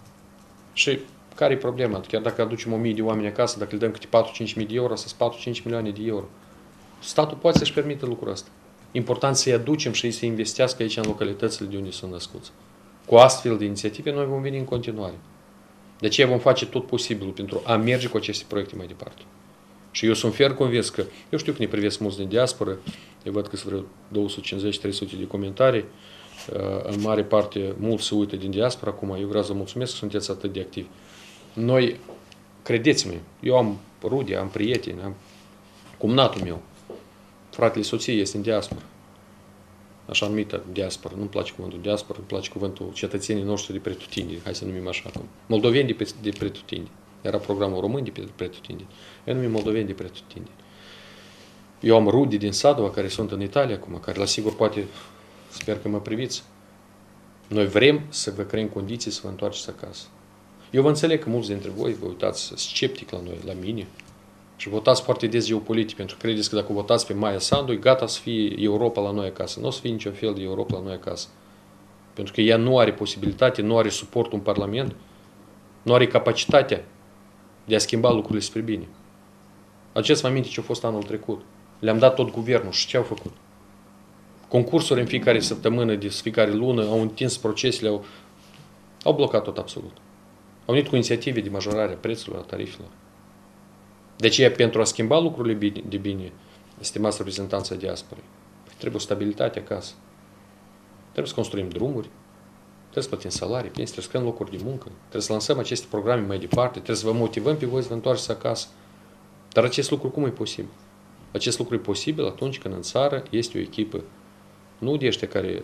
Și care e problema? Chiar dacă aducem o mie de oameni acasă, dacă le dăm câte patru-cinci mii de euro, să patru-cinci milioane de euro. Statul poate să-și permită lucrul ăsta. Important să-i aducem și să investească aici în localitățile de unde sunt născuți. Cu astfel de inițiative noi vom veni în continuare. De aceea vom face tot posibilul pentru a merge cu aceste proiecte mai departe. Și eu sunt ferm convins că, eu știu că ne privesc mulți din diaspora, eu văd că sunt vreo două sute cincizeci trei sute de comentarii, în mare parte mulți se uită din diaspora acum, eu vreau să vă mulțumesc că sunteți atât de activi. Noi, credeți-mă, eu am rude, am prieteni, am cumnatul meu, fratele soției este în diaspora, așa numită diaspora, nu-mi place cuvântul diaspora, îmi place cuvântul cetățenii noștri de pretutindeni, hai să numim așa acum, moldoveni de, de pretutindeni, era programul român de pretutindeni, eu numim moldoveni de pretutindeni. Eu am rude din Sadova care sunt în Italia acum, care la sigur poate, sper că mă priviți. Noi vrem să vă creăm condiții să vă întoarceți acasă. Eu vă înțeleg că mulți dintre voi vă uitați sceptic la noi, la mine, și votați foarte des geopolitic, pentru că credeți că dacă votați pe Maia Sandu, e gata să fie Europa la noi acasă. Nu o să fie niciun fel de Europa la noi acasă. Pentru că ea nu are posibilitate, nu are suport în Parlament, nu are capacitatea de a schimba lucrurile spre bine. Aduceți-vă aminte ce a fost anul trecut. Le-am dat tot guvernul și ce au făcut? Concursuri în fiecare săptămână, de fiecare lună, au întins procesele, au, au blocat tot absolut. Au venit cu inițiative de majorare a prețurilor, a tarifelor. De aceea, pentru a schimba lucrurile bine, de bine, stimați reprezentanța diasporei, trebuie o stabilitate acasă. Trebuie să construim drumuri, trebuie să plătim salarii, pensii, trebuie să creăm locuri de muncă, trebuie să lansăm aceste programe mai departe, trebuie să vă motivăm pe voi să vă întoarceți acasă. Dar acest lucru cum e posibil? Acest lucru e posibil atunci când în țară este o echipă, nu de ăștia care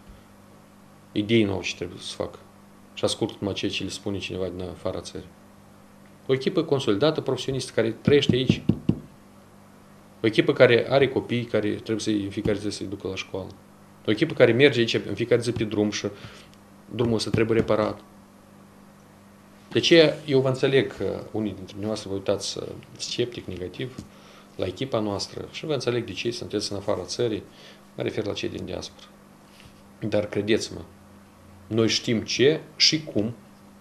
idei nouă ce trebuie să facă și ascultă numai ceea ce le spune cineva din afara țării. O echipă consolidată, profesionistă, care trăiește aici. O echipă care are copii, care trebuie să în fiecare zi să-i ducă la școală. O echipă care merge aici în fiecare zi pe drum și drumul ăsta trebuie reparat. De aceea eu vă înțeleg că unii dintre dumneavoastră vă uitați sceptic, negativ la echipa noastră și vă înțeleg de ce sunteți în afara țării, mă refer la cei din diaspora. Dar credeți-mă, noi știm ce și cum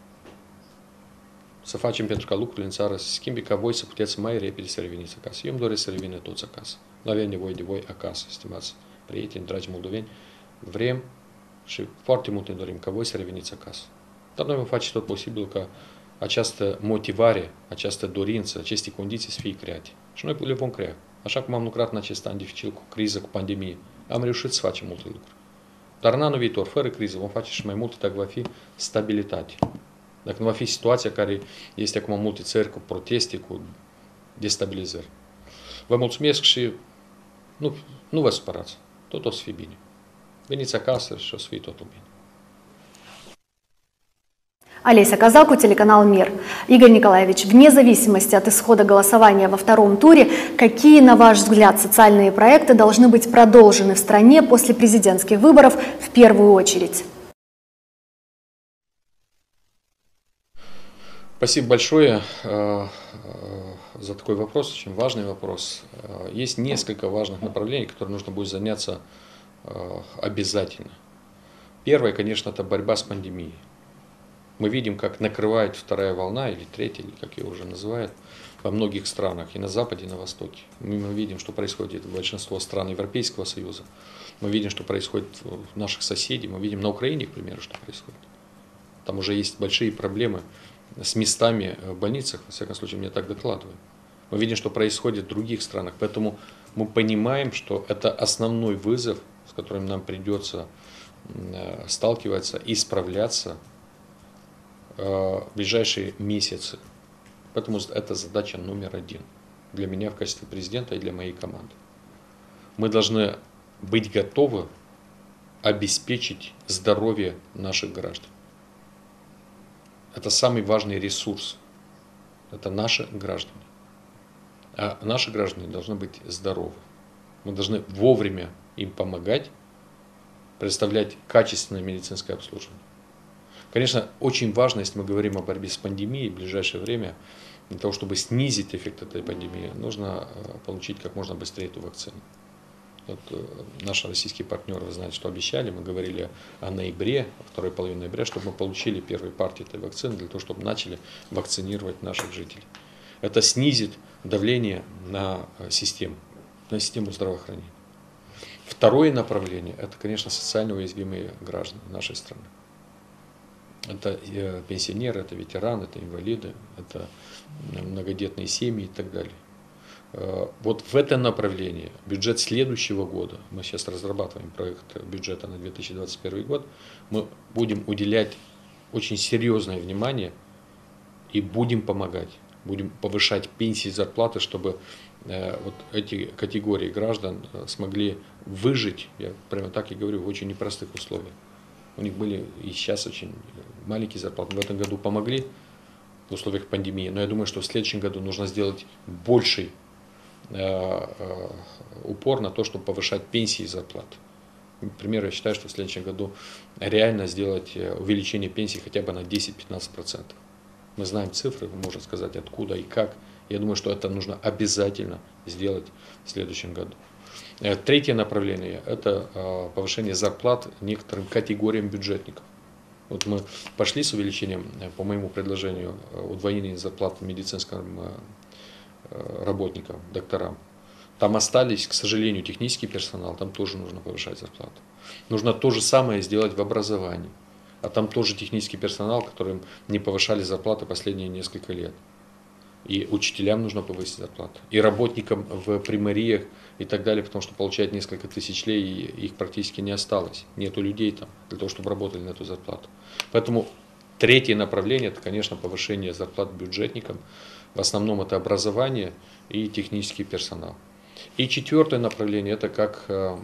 să facem pentru ca lucrurile în țară să se schimbe, ca voi să puteți mai repede să reveniți acasă. Eu îmi doresc să revină toți acasă. Nu avem nevoie de voi acasă, stimați prieteni, dragi moldoveni. Vrem și foarte mult ne dorim ca voi să reveniți acasă. Dar noi vom face tot posibil ca această motivare, această dorință, aceste condiții să fie create. Și noi le vom crea. Așa cum am lucrat în acest an dificil cu criză, cu pandemie, am reușit să facem multe lucruri. Dar în anul viitor, fără criză, vom face și mai multe dacă va fi stabilitate. Dacă nu va fi situația care este acum în multe țări cu proteste, cu destabilizări. Vă mulțumesc și nu, nu vă supărați. Tot o să fie bine. Veniți acasă și o să fie totul bine. Олеся Казаку, телеканал «Мир». Игорь Николаевич, вне зависимости от исхода голосования во втором туре, какие, на ваш взгляд, социальные проекты должны быть продолжены в стране после президентских выборов в первую очередь? Спасибо большое за такой вопрос, очень важный вопрос. Есть несколько важных направлений, которыми нужно будет заняться обязательно. Первое, конечно, это борьба с пандемией. Мы видим, как накрывает вторая волна, или третья, или как ее уже называют, во многих странах, и на Западе, и на Востоке. Мы видим, что происходит в большинстве стран Европейского Союза. Мы видим, что происходит у наших соседей. Мы видим на Украине, к примеру, что происходит. Там уже есть большие проблемы с местами в больницах, во всяком случае, мне так докладывают. Мы видим, что происходит в других странах. Поэтому мы понимаем, что это основной вызов, с которым нам придется сталкиваться и справляться в ближайшие месяцы. Поэтому это задача номер один для меня в качестве президента и для моей команды. Мы должны быть готовы обеспечить здоровье наших граждан. Это самый важный ресурс. Это наши граждане. А наши граждане должны быть здоровы. Мы должны вовремя им помогать, предоставлять качественное медицинское обслуживание. Конечно, очень важно, если мы говорим о борьбе с пандемией в ближайшее время, для того, чтобы снизить эффект этой пандемии, нужно получить как можно быстрее эту вакцину. Вот наши российские партнеры, вы знаете, что обещали, мы говорили о ноябре, второй половине ноября, чтобы мы получили первые партии этой вакцины, для того, чтобы начали вакцинировать наших жителей. Это снизит давление на систему, на систему здравоохранения. Второе направление – это, конечно, социально уязвимые граждане нашей страны. Это пенсионеры, это ветераны, это инвалиды, это многодетные семьи и так далее. Вот в это направление бюджет следующего года, мы сейчас разрабатываем проект бюджета на две тысячи двадцать первый год, мы будем уделять очень серьезное внимание и будем помогать, будем повышать пенсии и зарплаты, чтобы вот эти категории граждан смогли выжить, я прямо так и говорю, в очень непростых условиях. У них были и сейчас очень маленькие зарплаты. В этом году помогли в условиях пандемии, но я думаю, что в следующем году нужно сделать больший э, э, упор на то, чтобы повышать пенсии и зарплаты. Например, я считаю, что в следующем году реально сделать увеличение пенсий хотя бы на десять-пятнадцать процентов. Мы знаем цифры, вы можете сказать, откуда и как. Я думаю, что это нужно обязательно сделать в следующем году. Третье направление – это повышение зарплат некоторым категориям бюджетников. Вот мы пошли с увеличением, по моему предложению, удвоения зарплат медицинским работникам, докторам. Там остались, к сожалению, технический персонал, там тоже нужно повышать зарплату. Нужно то же самое сделать в образовании. А там тоже технический персонал, которым не повышали зарплаты последние несколько лет. И учителям нужно повысить зарплату, и работникам в примариях и так далее, потому что получают несколько тысяч лей, и их практически не осталось. Нету людей там для того, чтобы работали на эту зарплату. Поэтому третье направление – это, конечно, повышение зарплат бюджетникам. В основном это образование и технический персонал. И четвертое направление – это как э,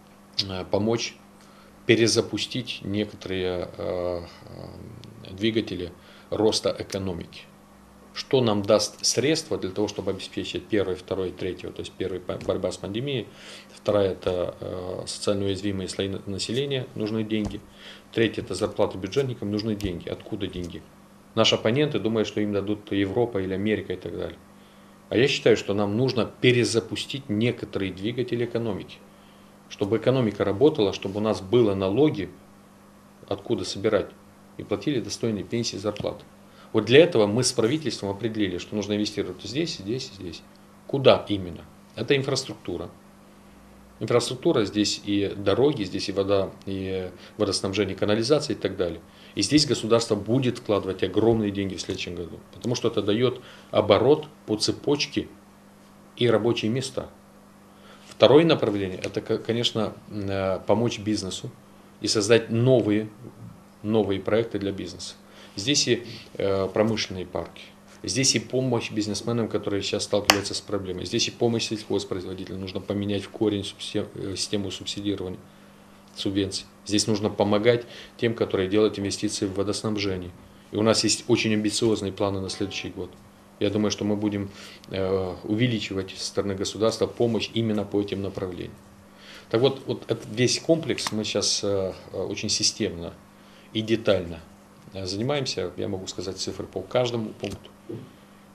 помочь перезапустить некоторые э, э, двигатели роста экономики. Что нам даст средства для того, чтобы обеспечить первое, второе и третье. То есть первая борьба с пандемией, вторая это э, социально уязвимые слои населения, нужны деньги. Третье это зарплаты бюджетникам, нужны деньги. Откуда деньги? Наши оппоненты думают, что им дадут Европа или Америка и так далее. А я считаю, что нам нужно перезапустить некоторые двигатели экономики. Чтобы экономика работала, чтобы у нас было налоги, откуда собирать, и платили достойные пенсии и зарплаты. Вот для этого мы с правительством определили, что нужно инвестировать здесь, здесь, здесь. Куда именно? Это инфраструктура. Инфраструктура, здесь и дороги, здесь и вода, и водоснабжение, канализация и так далее. И здесь государство будет вкладывать огромные деньги в следующем году, потому что это дает оборот по цепочке и рабочие места. Второе направление – это, конечно, помочь бизнесу и создать новые, новые проекты для бизнеса. Здесь и э, промышленные парки, здесь и помощь бизнесменам, которые сейчас сталкиваются с проблемой, здесь и помощь сельхозпроизводителям, нужно поменять в корень систему субсидирования, субвенций. Здесь нужно помогать тем, которые делают инвестиции в водоснабжение. И у нас есть очень амбициозные планы на следующий год. Я думаю, что мы будем э, увеличивать со стороны государства помощь именно по этим направлениям. Так вот, вот этот весь комплекс мы сейчас э, очень системно и детально занимаемся, я могу сказать цифры по каждому пункту.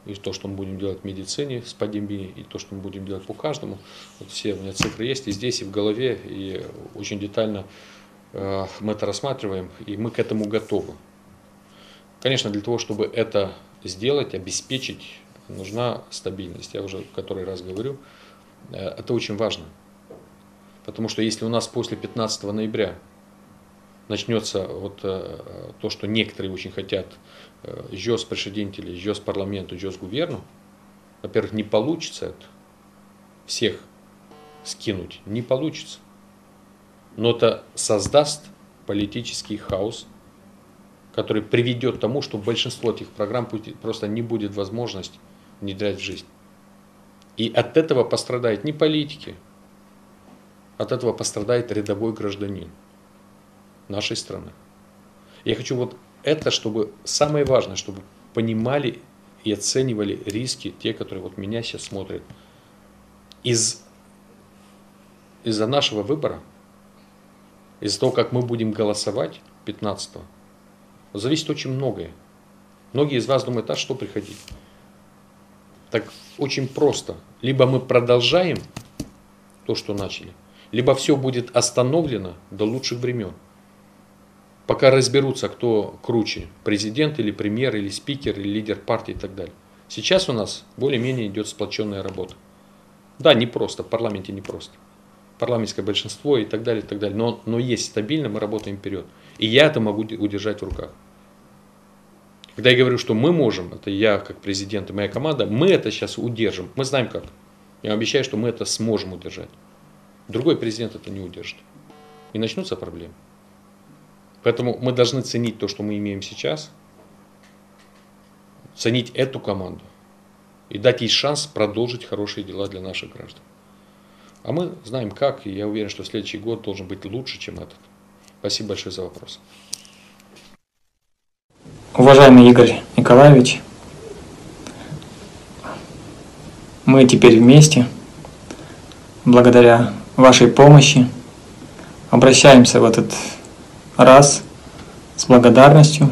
и то, что мы будем делать в медицине с пандемией, и то, что мы будем делать по каждому. Вот все у меня цифры есть и здесь, и в голове, и очень детально э, мы это рассматриваем, и мы к этому готовы. Конечно, для того, чтобы это сделать, обеспечить, нужна стабильность. Я уже в который раз говорю, э, это очень важно. Потому что если у нас после пятнадцатого ноября начнется вот э, то, что некоторые очень хотят, ждёс președintele, ждёс парламенту, ждёс гуверну, во-первых, не получится это, всех скинуть, не получится. Но это создаст политический хаос, который приведет к тому, что большинство этих программ просто не будет возможности внедрять в жизнь. И от этого пострадают не политики, от этого пострадает рядовой гражданин нашей страны. Я хочу вот это, чтобы самое важное, чтобы понимали и оценивали риски, те, которые вот меня сейчас смотрят. Из, из-за нашего выбора, из-за того, как мы будем голосовать пятнадцатого, зависит очень многое. Многие из вас думают, а что приходить? Так очень просто. Либо мы продолжаем то, что начали, либо все будет остановлено до лучших времен. Пока разберутся, кто круче, президент или премьер, или спикер, или лидер партии и так далее. Сейчас у нас более-менее идет сплоченная работа. Да, непросто, в парламенте непросто. Парламентское большинство и так далее, и так далее. Но, но есть стабильно, мы работаем вперед. И я это могу удержать в руках. Когда я говорю, что мы можем, это я как президент и моя команда, мы это сейчас удержим. Мы знаем как. Я обещаю, что мы это сможем удержать. Другой президент это не удержит. И начнутся проблемы. Поэтому мы должны ценить то, что мы имеем сейчас, ценить эту команду и дать ей шанс продолжить хорошие дела для наших граждан. А мы знаем как, и я уверен, что следующий год должен быть лучше, чем этот. Спасибо большое за вопрос. Уважаемый Игорь Николаевич, мы теперь вместе, благодаря вашей помощи, обращаемся в этот раз с благодарностью.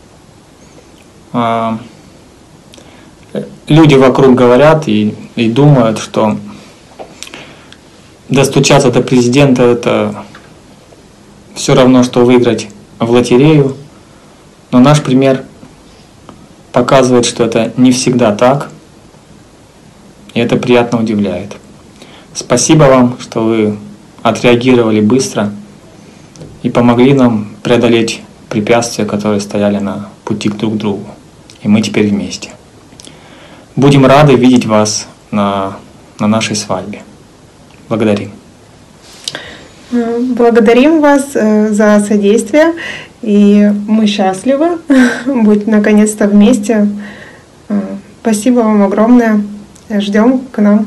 Люди вокруг говорят и, и думают, что достучаться до президента — это все равно, что выиграть в лотерею. Но наш пример показывает, что это не всегда так, и это приятно удивляет. Спасибо вам, что вы отреагировали быстро и помогли нам преодолеть препятствия, которые стояли на пути друг к другу. И мы теперь вместе. Будем рады видеть вас на, на нашей свадьбе. Благодарим. Благодарим вас за содействие, и мы счастливы быть наконец-то вместе. Спасибо вам огромное. Ждем к нам.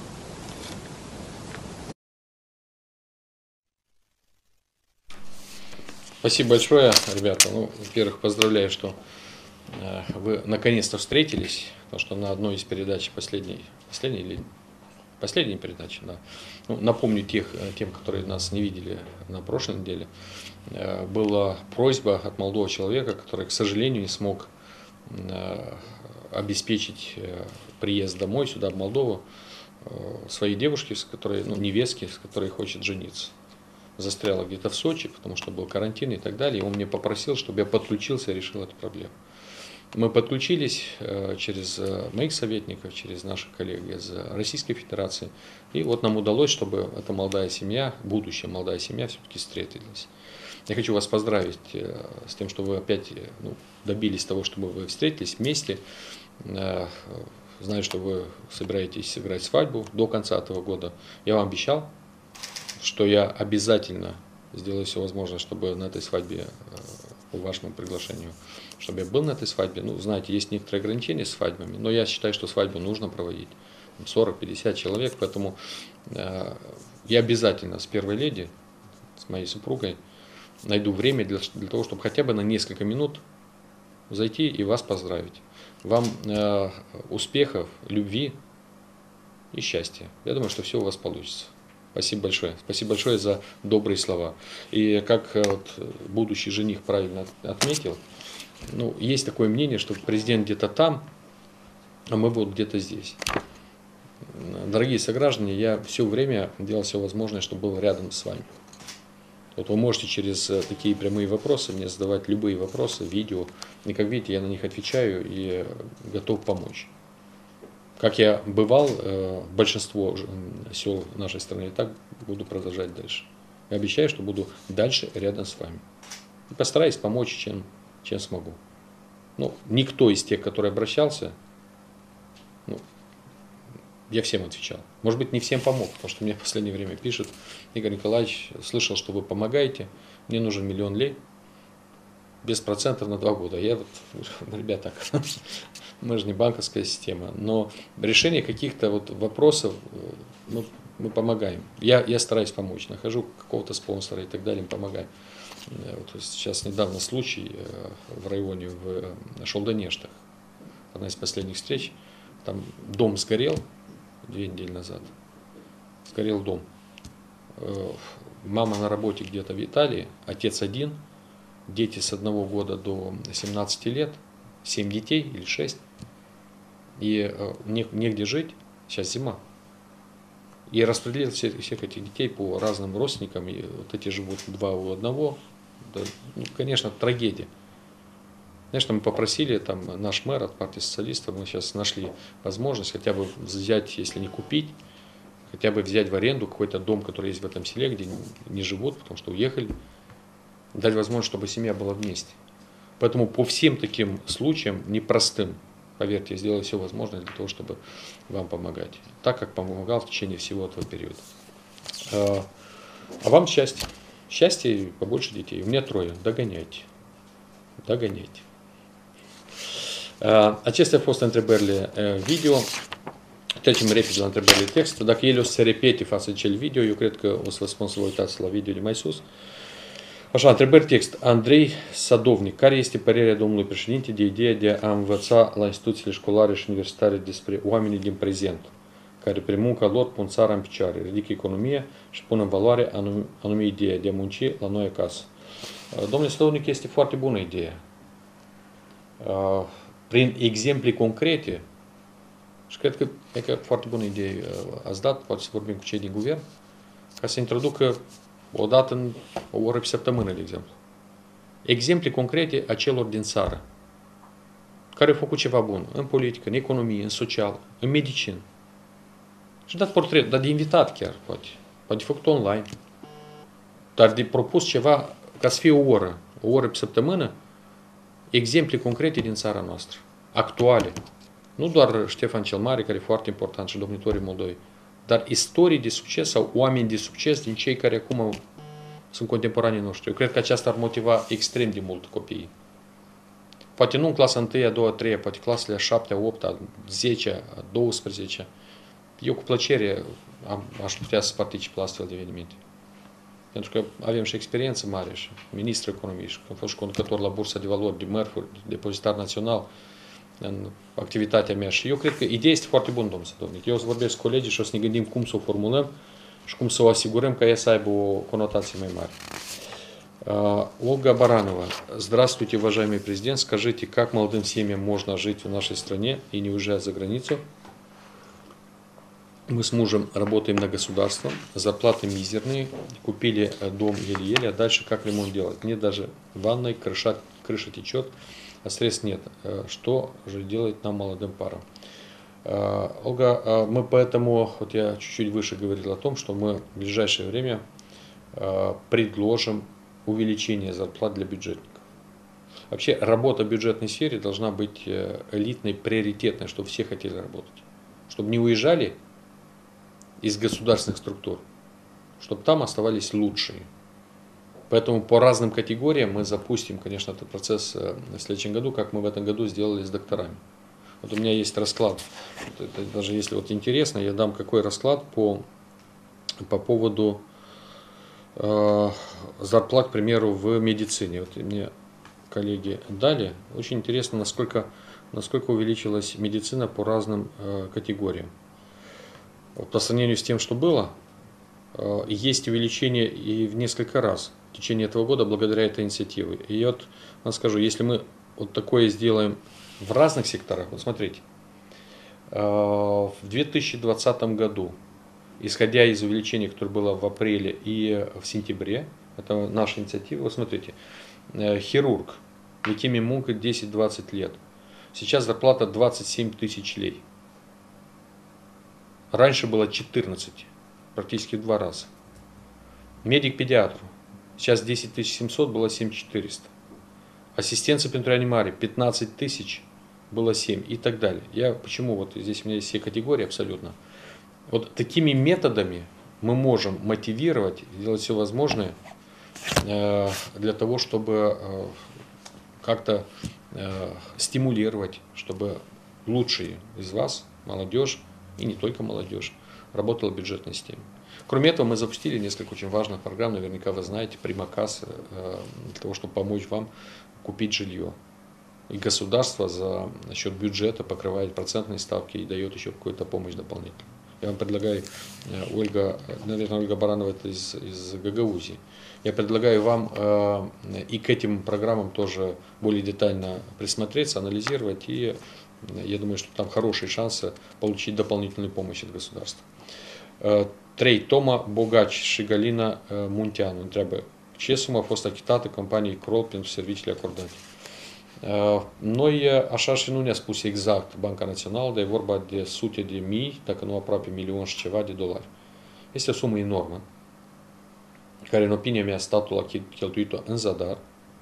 Спасибо большое, ребята. Ну, во-первых, поздравляю, что э, вы наконец-то встретились, потому что на одной из передач последней, последней или последней передачи, да. Ну, напомню тех, тем, которые нас не видели на прошлой неделе, э, была просьба от молодого человека, который, к сожалению, не смог э, обеспечить э, приезд домой, сюда, в Молдову, э, своей девушки, с которой, ну, невестки, с которой хочет жениться. Застряла где-то в Сочи, потому что был карантин и так далее. И он мне попросил, чтобы я подключился и решил эту проблему. Мы подключились э, через э, моих советников, через наших коллег из Российской Федерации. И вот нам удалось, чтобы эта молодая семья, будущая молодая семья, все-таки встретилась. Я хочу вас поздравить э, с тем, что вы опять э, ну, добились того, чтобы вы встретились вместе. Э, знаю, что вы собираетесь сыграть свадьбу до конца этого года. Я вам обещал, что я обязательно сделаю все возможное, чтобы на этой свадьбе, по вашему приглашению, чтобы я был на этой свадьбе. Ну, знаете, есть некоторые ограничения с свадьбами, но я считаю, что свадьбу нужно проводить. сорок-пятьдесят человек, поэтому э, я обязательно с первой леди, с моей супругой, найду время для, для того, чтобы хотя бы на несколько минут зайти и вас поздравить. Вам э, успехов, любви и счастья. Я думаю, что все у вас получится. Спасибо большое. Спасибо большое за добрые слова. И как вот будущий жених правильно отметил, ну, есть такое мнение, что президент где-то там, а мы вот где-то здесь. Дорогие сограждане, я все время делал все возможное, чтобы был рядом с вами. Вот вы можете через такие прямые вопросы мне задавать любые вопросы, видео. И как видите, я на них отвечаю и готов помочь. Как я бывал, большинство сел в нашей стране, так буду продолжать дальше. Я обещаю, что буду дальше рядом с вами. И постараюсь помочь, чем, чем смогу. Ну, никто из тех, который обращался, ну, я всем отвечал. Может быть, не всем помог, потому что мне в последнее время пишет: Игорь Николаевич, слышал, что вы помогаете, мне нужен миллион лей, без процентов на два года. Я вот, ребята, мы же не банковская система, но решение каких-то вот вопросов мы, мы помогаем. Я, я стараюсь помочь, нахожу какого-то спонсора и так далее, помогаю. Вот сейчас недавно случай в районе в Шолданештах, одна из последних встреч, там дом сгорел две недели назад, сгорел дом. Мама на работе где-то в Италии, отец один, дети с одного года до семнадцати лет, семь детей или шесть, и негде жить, сейчас зима. И распределил всех, всех этих детей по разным родственникам, и вот эти живут два у одного. Да, ну, конечно, трагедия. Конечно, мы попросили, там, наш мэр от партии социалистов, мы сейчас нашли возможность хотя бы взять, если не купить, хотя бы взять в аренду какой-то дом, который есть в этом селе, где не живут, потому что уехали, дать возможность, чтобы семья была вместе. Поэтому по всем таким случаям, непростым, поверьте, я сделаю все возможное для того, чтобы вам помогать. Так, как помогал в течение всего этого периода. А вам счастья. Счастье и побольше детей. У меня трое. Догоняйте. Dogăneți. Acestea au fost întrebările video. Trecem repede la întrebările text. Dacă ele o să se repete față de cel video, eu cred că o să vă spun să vă uitați la video de mai sus. Așa, întrebări text. Andrei Sadovnic. Care este părerea domnului președinte de ideea de a învăța la instituțiile școlare și universitare despre oamenii din prezent, care prin munca lor pun țara în picioare, ridică economia și pun în valoare anum, anume ideea de a munci la noi acasă? Domnule Sadovnic, este foarte bună ideea. Prin exemple concrete, și cred că e că foarte bună idee ați dat, poate să vorbim cu cei din guvern, ca să introducă o dată în o oră pe săptămână, de exemplu. Exemple concrete a celor din țară, care au făcut ceva bun în politică, în economie, în social, în medicină. Și dat portret, dar de invitat chiar, poate. Poate făcut online. Dar de propus ceva, ca să fie o oră, o oră pe săptămână, exemple concrete din țara noastră, actuale. Nu doar Ștefan cel Mare, care e foarte important, și domnitorii Moldovei, dar istorii de succes sau oameni de succes din cei care acum sunt contemporanii noștri. Eu cred că aceasta ar motiva extrem de mult copiii. Poate nu în clasa întâi, a doua, a treia, poate clasele a șaptea, a opta, a zecea, a douăsprezecea. Eu cu plăcere am, aș putea să particip la astfel de evenimente. Pentru că avem și experiență mare, și ministru economiei, și am fost și conducător la Bursa de Valori, de mărfuri, depozitar național în activitatea mea. Și eu cred că ideea este foarte bună, domnul Sadovnic. Eu o să vorbesc cu colegii și o să ne gândim cum să o formulăm și cum să o asigurăm ca ea să aibă o conotație mai mare. Uh, Ольга Баранова. Здравствуйте, уважаемый президент. Скажите, как молодым семьям можно жить в нашей стране и не уезжать за границу? Мы с мужем работаем на государство, зарплаты мизерные, купили дом еле-еле, а дальше как ремонт делать? Мне даже в ванной крыша, крыша течет, а средств нет. Что же делать нам, молодым парам? Ольга, мы поэтому, вот я чуть-чуть выше говорил о том, что мы в ближайшее время предложим увеличение зарплат для бюджетников. Вообще работа в бюджетной сфере должна быть элитной, приоритетной, чтобы все хотели работать. Чтобы не уезжали из государственных структур, чтобы там оставались лучшие. Поэтому по разным категориям мы запустим, конечно, этот процесс в следующем году, как мы в этом году сделали с докторами. Вот у меня есть расклад, это, даже если вот интересно, я дам какой расклад по, по поводу э, зарплат, к примеру, в медицине. Вот мне коллеги дали. Очень интересно, насколько, насколько увеличилась медицина по разным э, категориям. По сравнению с тем, что было, есть увеличение и в несколько раз в течение этого года благодаря этой инициативе. И вот, я скажу, если мы вот такое сделаем в разных секторах, вот смотрите, В две тысячи двадцатом году, исходя из увеличения, которое было в апреле и в сентябре, это наша инициатива, вы смотрите, хирург, лейкемия Мунка десять-двадцать лет, сейчас зарплата двадцать семь тысяч лей. Раньше было четырнадцать, практически в два раза. Медик-педиатр, сейчас десять тысяч семьсот, было семь тысяч четыреста. Ассистент сапентурианимари пятнадцать тысяч, было семь и так далее. Я почему, вот здесь у меня есть все категории абсолютно. Вот такими методами мы можем мотивировать, делать все возможное э, для того, чтобы э, как-то э, стимулировать, чтобы лучшие из вас, молодежь, и не только молодежь, работала в бюджетной системе. Кроме этого, мы запустили несколько очень важных программ, наверняка вы знаете, Примакас, э, для того, чтобы помочь вам купить жилье. И государство за счет бюджета покрывает процентные ставки и дает еще какую-то помощь дополнительную. Я вам предлагаю, Ольга, наверное, Ольга Баранова это из, из Гагаузии. Я предлагаю вам э, и к этим программам тоже более детально присмотреться, анализировать. И я думаю, что там хорошие шансы получить дополнительную помощь от государства. Э, Трей Тома Богач Шигалина э, Мунтяну. Треба чесума фостакитаты компании Кролпин в сервителе аккордати. Noi așa și nu ne-a spus exact Banca Națională, dar e vorba de sute de mii, dacă nu aproape milion și ceva de dolari. Este o sumă enormă, care în opinia mea statul a cheltuit-o în zadar,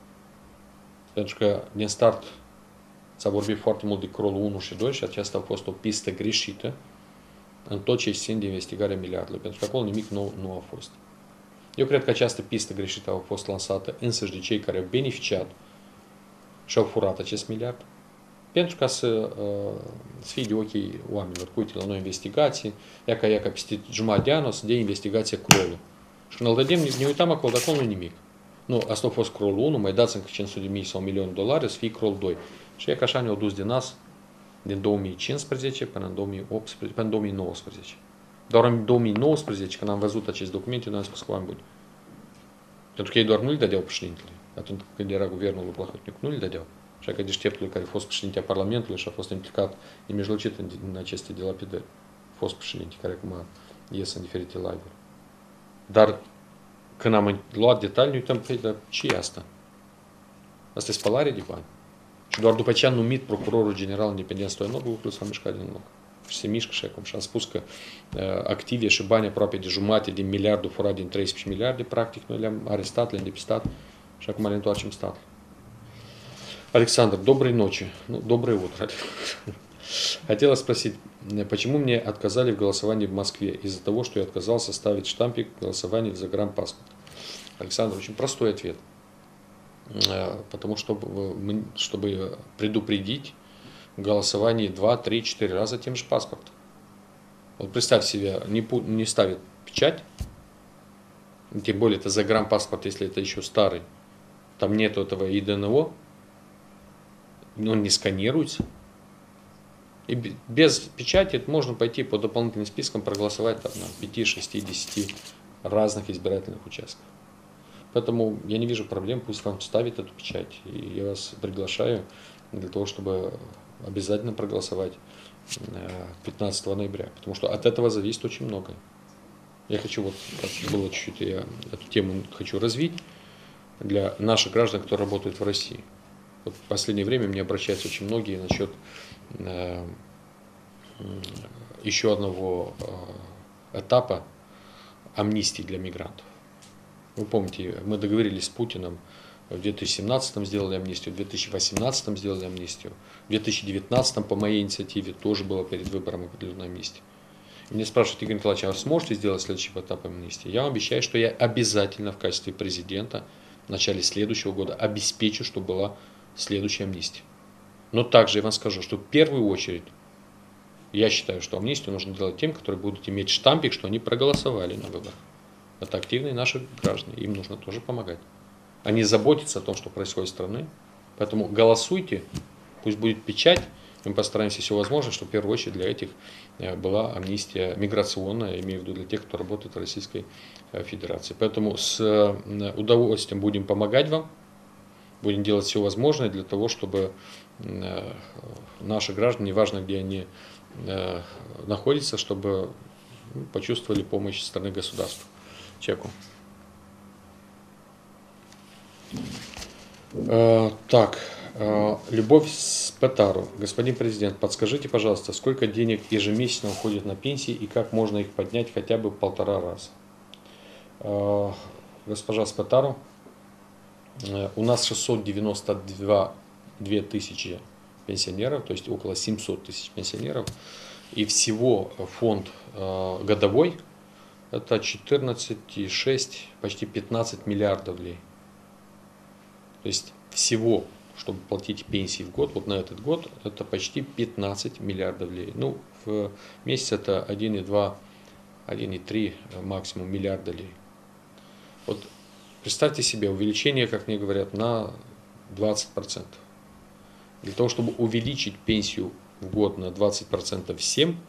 pentru că din start s-a vorbit foarte mult de Crolul unu și doi și aceasta a fost o pistă greșită în tot ce țin de investigarea miliardelor, pentru că acolo nimic nou nu a fost. Eu cred că această pistă greșită a fost lansată însăși de cei care au beneficiat și au furat acest miliard, pentru ca să, să fie de ochii oamenilor. Uite, la noi investigații, ea ca ea ca peste jumătate de an o să dea investigația Crolul. Și când îl dădem, ne uitam acolo, de acolo nu nimic. Nu, asta a fost Crolul unu, mai dați încă cinci sute de mii sau un milion de dolari, să fie Crol doi. Și ea ca așa ne-au dus din nas din două mii cincisprezece până în două mii optsprezece, până în două mii nouăsprezece. Doar în două mii nouăsprezece, când am văzut acest document, eu am spus că oameni buni. Pentru că ei doar nu îi dădeau președintele. Atunci când era guvernul lui Plahotniuc, nu îl dădeau. Așa că deșteptul care a fost președinte a Parlamentului și a fost implicat nemijlocit în, în aceste dilapidări, a fost președinte, care acum ies în diferite live-uri. Dar când am luat detalii, ne uităm, păi, dar ce e asta? Asta e spălare de bani. Și doar după ce a numit procurorul general independent Stoianov, lucrurile s-au mișcat din loc. Și se mișcă și acum. Și am spus că uh, active și bani aproape de jumate din miliardul furat din treisprezece miliarde, practic noi le-am arestat, le-am depistat și acum le întoarcem statul. Александр, доброй ночи. Ну, доброе утро. Хотела спросить, почему мне отказали в голосовании в Москве? Из-за того, что я отказался ставить штампик в голосовании в загранпаспорт. Александр, очень простой ответ. Потому что, чтобы предупредить голосование два, три, четыре раза тем же паспортом. Вот представь себе, не, не ставит печать, тем более это загранпаспорт, если это еще старый, там нет этого ИДНО, он не сканируется. И без печати можно пойти по дополнительным спискам проголосовать там, на пяти, шести, десяти разных избирательных участках. Поэтому я не вижу проблем, пусть вам ставит эту печать. И я вас приглашаю для того, чтобы обязательно проголосовать пятнадцатого ноября. Потому что от этого зависит очень многое. Я хочу, вот, как было чуть-чуть, я эту тему хочу развить для наших граждан, которые работают в России. Вот в последнее время мне обращаются очень многие насчет э, еще одного э, этапа амнистии для мигрантов. Вы помните, мы договорились с Путиным, в две тысячи семнадцатом сделали амнистию, в две тысячи восемнадцатом сделали амнистию, в две тысячи девятнадцатом по моей инициативе тоже было перед выбором определенной амнистии. И мне спрашивают, Игорь Николаевич, а вы сможете сделать следующий этап амнистии? Я вам обещаю, что я обязательно в качестве президента в начале следующего года обеспечу, чтобы была следующая амнистия. Но также я вам скажу, что в первую очередь я считаю, что амнистию нужно делать тем, которые будут иметь штампик, что они проголосовали на выборах. Это активные наши граждане, им нужно тоже помогать. Они заботятся о том, что происходит в стране. Поэтому голосуйте, пусть будет печать, мы постараемся все возможное, чтобы в первую очередь для этих была амнистия миграционная, я имею в виду для тех, кто работает в Российской Федерации. Поэтому с удовольствием будем помогать вам, будем делать все возможное для того, чтобы наши граждане, неважно где они находится, чтобы почувствовали помощь со стороны государства. Чеку. Так, Любовь Спетару. Господин президент, подскажите, пожалуйста, сколько денег ежемесячно уходит на пенсии и как можно их поднять хотя бы в полтора раза? Госпожа Спетару, у нас шестьсот девяносто две тысячи пенсионеров, то есть около семьсот тысяч пенсионеров, и всего фонд годовой это четырнадцать и шесть, почти пятнадцать миллиардов лей. То есть всего, чтобы платить пенсии в год, вот на этот год, это почти пятнадцать миллиардов лей. Ну, в месяц это один и два, один и три максимум миллиарда лей. Вот представьте себе увеличение, как мне говорят, на двадцать процентов. Для того, чтобы увеличить пенсию в год на двадцать процентов всем,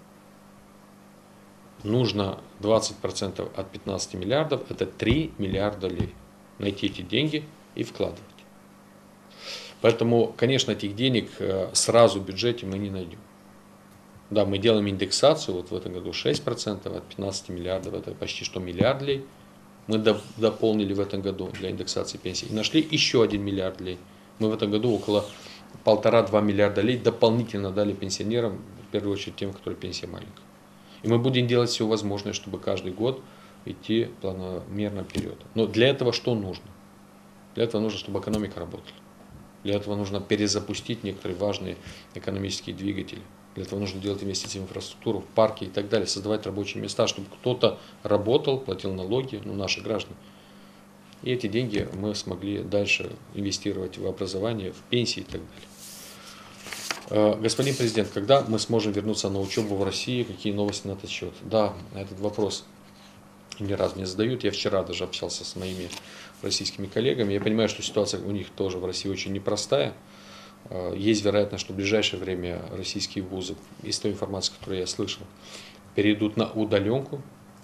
нужно двадцать процентов от пятнадцати миллиардов, это три миллиарда лей. Найти эти деньги и вкладывать. Поэтому, конечно, этих денег сразу в бюджете мы не найдем. Да, мы делаем индексацию, вот в этом году шесть процентов от пятнадцати миллиардов, это почти что миллиард лей. Мы дополнили в этом году для индексации пенсий. И нашли еще один миллиард лей. Мы в этом году около полтора-два миллиарда лей дополнительно дали пенсионерам, в первую очередь тем, которые пенсия маленькая. И мы будем делать все возможное, чтобы каждый год идти планомерно вперед. Но для этого что нужно? Для этого нужно, чтобы экономика работала. Для этого нужно перезапустить некоторые важные экономические двигатели. Для этого нужно делать инвестиции в инфраструктуру, в парки и так далее, создавать рабочие места, чтобы кто-то работал, платил налоги, ну, наши граждане. И эти деньги мы смогли дальше инвестировать в образование, в пенсии и так далее. Господин президент, когда мы сможем вернуться на учебу в России? Какие новости на этот счет? Да, этот вопрос не раз мне задают. Я вчера даже общался с моими российскими коллегами. Я понимаю, что ситуация у них тоже в России очень непростая. Есть вероятность, что в ближайшее время российские вузы, из той информации, которую я слышал, перейдут на удаленку.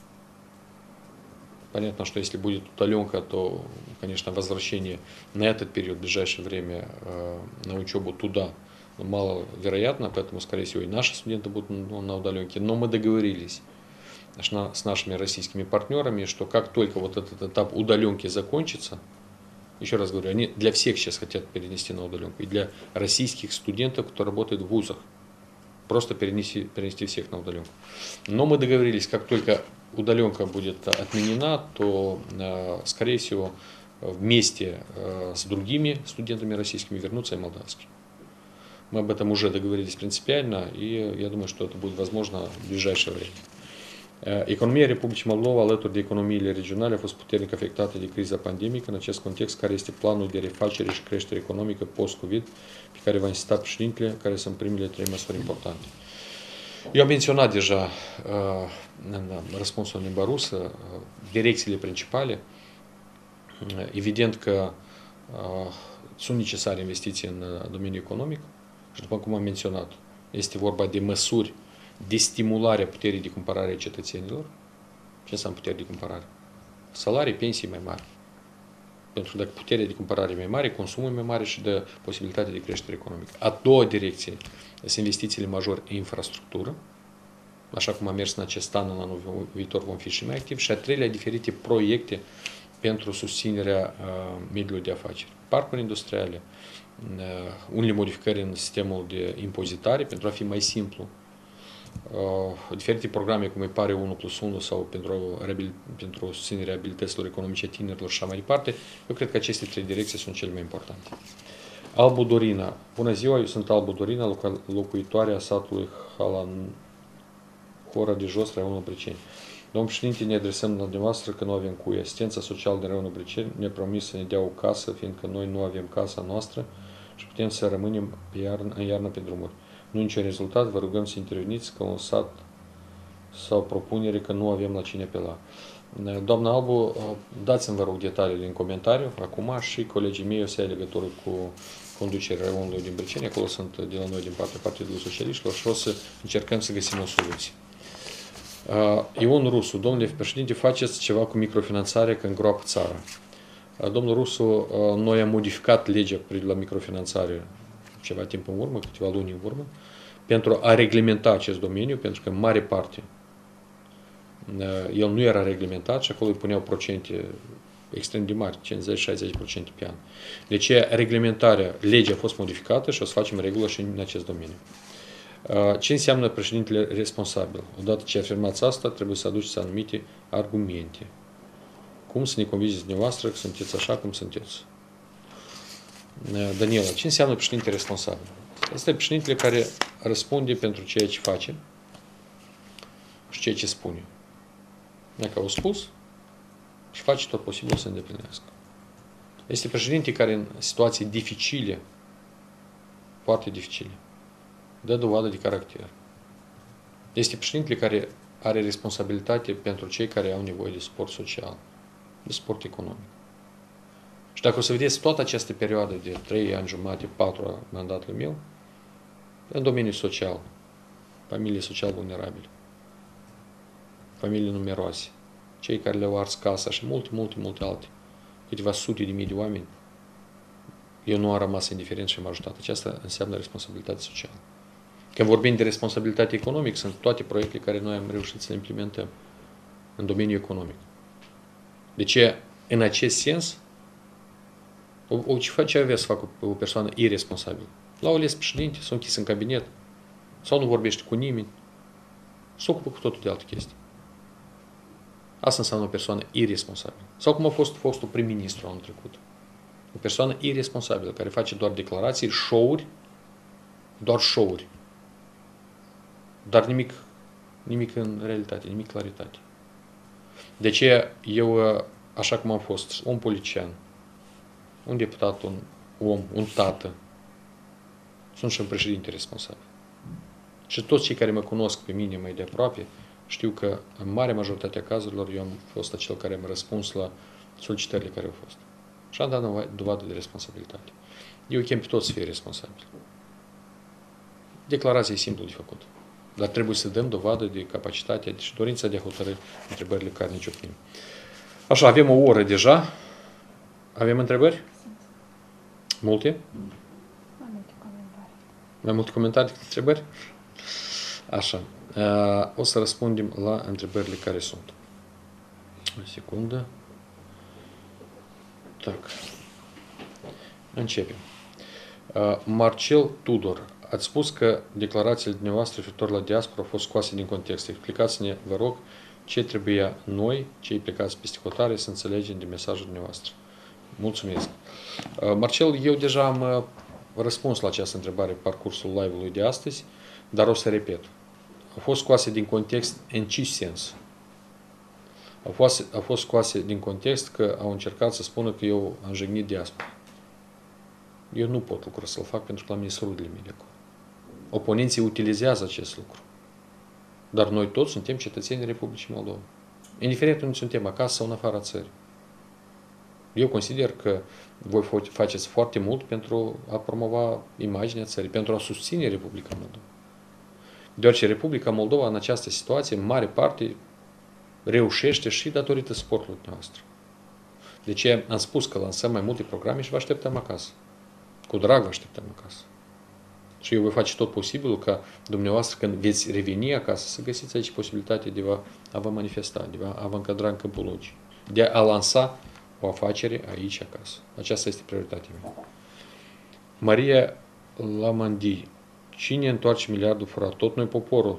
Понятно, что если будет удаленка, то, конечно, возвращение на этот период, в ближайшее время, на учебу туда маловероятно, поэтому, скорее всего, и наши студенты будут на удаленке. Но мы договорились с нашими российскими партнерами, что как только вот этот этап удаленки закончится, еще раз говорю, они для всех сейчас хотят перенести на удаленку, и для российских студентов, кто работает в вузах, просто перенести, перенести всех на удаленку. Но мы договорились, как только удаленка будет отменена, то, скорее всего, вместе с другими студентами российскими вернутся и молдавские. Мы об этом уже договорились принципиально, и я думаю, что это будет возможно в ближайшее время. Economia Republicii Moldova, alături de economiile regionale, a fost puternic afectată de criza pandemică. În acest context, care este planul de refacere și creștere economică post-Covid pe care va insista președintele, care sunt primele trei măsuri importante? Eu am menționat deja în răspunsul în limba rusă direcțiile principale. Evident că sunt necesare investiții în domeniul economic și, după cum am menționat, este vorba de măsuri de stimulare a puterii de cumpărare a cetățenilor. Ce înseamnă putere de cumpărare? Salarii, pensii mai mari. Pentru că dacă puterea de cumpărare e mai mare, consumul e mai mare și dă posibilitatea de creștere economică. A doua direcție sunt investițiile majore în infrastructură, așa cum am mers în acest an, în anul viitor vom fi și mai activi. Și a treilea, diferite proiecte pentru susținerea uh, mediului de afaceri. Parcuri industriale, uh, unele modificări în sistemul de impozitare pentru a fi mai simplu. Uh, diferite programe cum e Pare unu plus unu sau pentru, pentru susținerea abilităților economice tinerilor și așa mai departe. Eu cred că aceste trei direcții sunt cele mai importante. Albu Dorina. Bună ziua, eu sunt Albu Dorina, locuitoarea satului Halan, Hora de Jos, Raionul Briceni. Domnul președinte, ne adresăm la dumneavoastră că nu avem cui. Asistența socială din Raionul Briceni ne-a promis să ne dea o casă, fiindcă noi nu avem casa noastră și putem să rămânem pe iarnă, în iarnă pe drumuri. Nu niciun rezultat, vă rugăm să interveniți ca un sat sau propunere că nu avem la cine apela. Doamna Albu, dați-mi, vă rog, detaliile în comentariu acum și colegii mei o să ia legătură cu conducerea raionului din Briceni, acolo sunt de la noi din partea Partidului Socialiștilor și o să încercăm să găsim o soluție. Ion Rusu, domnule președinte, faceți ceva cu microfinanțarea că îngroapă țara. Domnul Rusu, noi am modificat legea cu privire la microfinanțare ceva timp în urmă, câteva luni în urmă, pentru a reglementa acest domeniu, pentru că în mare parte el nu era reglementat și acolo îi puneau procente extrem de mari, cincizeci șaizeci la sută pe an. Deci reglementarea, legea a fost modificată și o să facem regulă și în acest domeniu. Ce înseamnă președintele responsabil? Odată ce afirmați asta, trebuie să aduceți anumite argumente. Cum să ne convingeți dumneavoastră că sunteți așa cum sunteți? Daniela, ce înseamnă președinte responsabil? Asta e președintele care răspunde pentru ceea ce face și ceea ce spune. Dacă au spus și face tot posibil să îndeplinească. Este președinte care în situații dificile, foarte dificile, dă dovadă de caracter. Este președintele care are responsabilitate pentru cei care au nevoie de suport social, de suport economic. Și dacă o să vedeți toată această perioadă de trei ani jumate, patru a mandatului meu, în domeniul social, familii social vulnerabile, familii numeroase, cei care le-au ars casa și multe, multe, multe alte, câteva sute de mii de oameni, eu nu am rămas indiferent și am ajutat. Aceasta înseamnă responsabilitate socială. Când vorbim de responsabilitate economică, sunt toate proiectele care noi am reușit să le implementăm în domeniul economic. Deci, în acest sens, o, o, ce, ce avea să facă o, o persoană irresponsabilă? L-au ales președinte, s-a închis în cabinet, sau nu vorbește cu nimeni, se ocupă cu totul de alte chestii. Asta înseamnă o persoană irresponsabilă. Sau cum a fost fostul prim-ministru anul trecut. O persoană irresponsabilă, care face doar declarații, show-uri, doar show-uri. Dar nimic, nimic în realitate, nimic claritate. De ce eu, așa cum am fost, un politician, un deputat, un om, un tată, sunt și un președinte responsabil. Și toți cei care mă cunosc pe mine mai de aproape, știu că în mare majoritatea cazurilor eu am fost acel care am răspuns la solicitările care au fost. Și am dat dovadă de responsabilitate. Eu chem pe toți să fie responsabili. Declarația e simplu de făcut. Dar trebuie să dăm dovadă de capacitatea și dorința de a hotărâ întrebările care nici oprim. Așa, avem o oră deja. Avem întrebări? Multe? Mai multe comentarii. Mai multe comentarii decât întrebări? Așa. O să răspundem la întrebările care sunt. O secundă. Tac. Începem. Marcel Tudor. Ați spus că declarațiile dumneavoastră referitor la diaspora au fost scoase din context. Explicați-ne, vă rog, ce trebuia noi, cei plecați peste hotare, să înțelegem de mesajul dumneavoastră. Mulțumesc. Marcel, eu deja am răspuns la această întrebare pe parcursul live-ului de astăzi, dar o să repet. Au fost scoase din context în ce sens? Au fost, au fost scoase din context că au încercat să spună că eu am jignit diaspora. Eu nu pot lucrul să-l fac pentru că la mine sunt rudele mele acolo. Oponenții utilizează acest lucru. Dar noi toți suntem cetățenii Republicii Moldova. Indiferent unde suntem, acasă sau în afara țării. Eu consider că voi faceți foarte mult pentru a promova imaginea țării, pentru a susține Republica Moldova. Deoarece Republica Moldova în această situație, în mare parte, reușește și datorită sportului noastră. De ce am spus că lansăm mai multe programe și vă așteptăm acasă. Cu drag vă așteptăm acasă. Și eu voi face tot posibilul ca dumneavoastră, când veți reveni acasă, să găsiți aici posibilitatea de a vă manifesta, de a vă încadra în câmpul logii, de a lansa o afacere aici acasă. Aceasta este prioritatea mea. Maria Lamandi. Cine întoarce miliardul furat? Tot noi, poporul.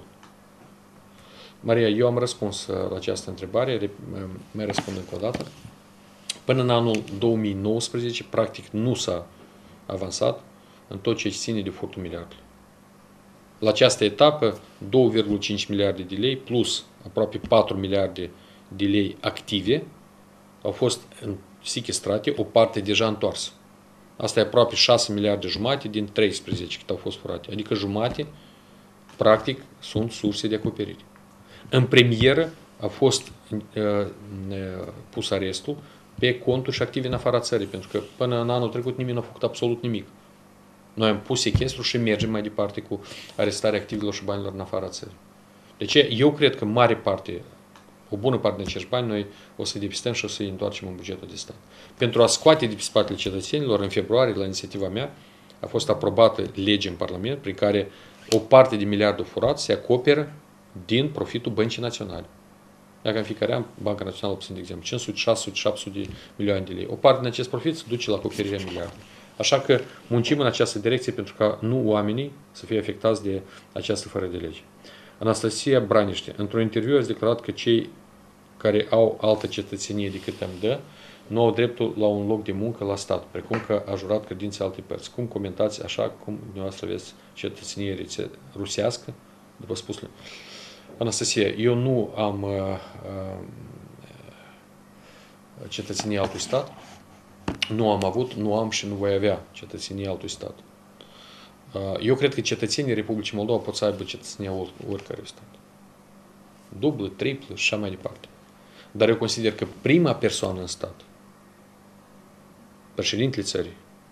Maria, eu am răspuns la această întrebare, mai răspund încă o dată. Până în anul două mii nouăsprezece, practic, nu s-a avansat în tot ce ține de furtul miliardului. La această etapă, două virgulă cinci miliarde de lei plus aproape patru miliarde de lei active au fost sechestrate, o parte deja întoarsă. Asta e aproape șase miliarde jumate din treisprezece cât au fost furate. Adică jumate, practic, sunt surse de acoperire. În premieră a fost uh, pus arestul pe conturi și active în afara țării, pentru că până în anul trecut nimeni nu a făcut absolut nimic. Noi am pus sechestru și mergem mai departe cu arestarea activelor și banilor în afara țării. Deci eu cred că mare parte, o bună parte din acești bani, noi o să-i depistăm și o să-i întoarcem în bugetul de stat. Pentru a scoate de pe spatele cetățenilor, în februarie, la inițiativa mea, a fost aprobată lege în Parlament prin care o parte din miliardul furat se acoperă din profitul Băncii Naționale. Dacă în fiecare an Banca Națională obține, de exemplu, cinci sute, șase sute, șapte sute de milioane de lei. O parte din acest profit se duce la acoperirea miliardului. Așa că muncim în această direcție pentru ca nu oamenii să fie afectați de această fără de lege. Anastasia Braniște, într-un interviu ați declarat că cei care au altă cetățenie decât M D nu au dreptul la un loc de muncă la stat, precum că a jurat credințe alte părți. Cum comentați așa cum dumneavoastră aveți cetățenie rusească, după spusele? Anastasia, eu nu am uh, uh, cetățenie altui stat, nu am avut, nu am și nu voi avea cetățenie altui stat. Uh, eu cred că cetățenii Republicii Moldova pot să aibă cetățenia oricărui stat. Dublă, triplă și așa mai departe. Dar eu consider că prima persoană în stat, președintele țării,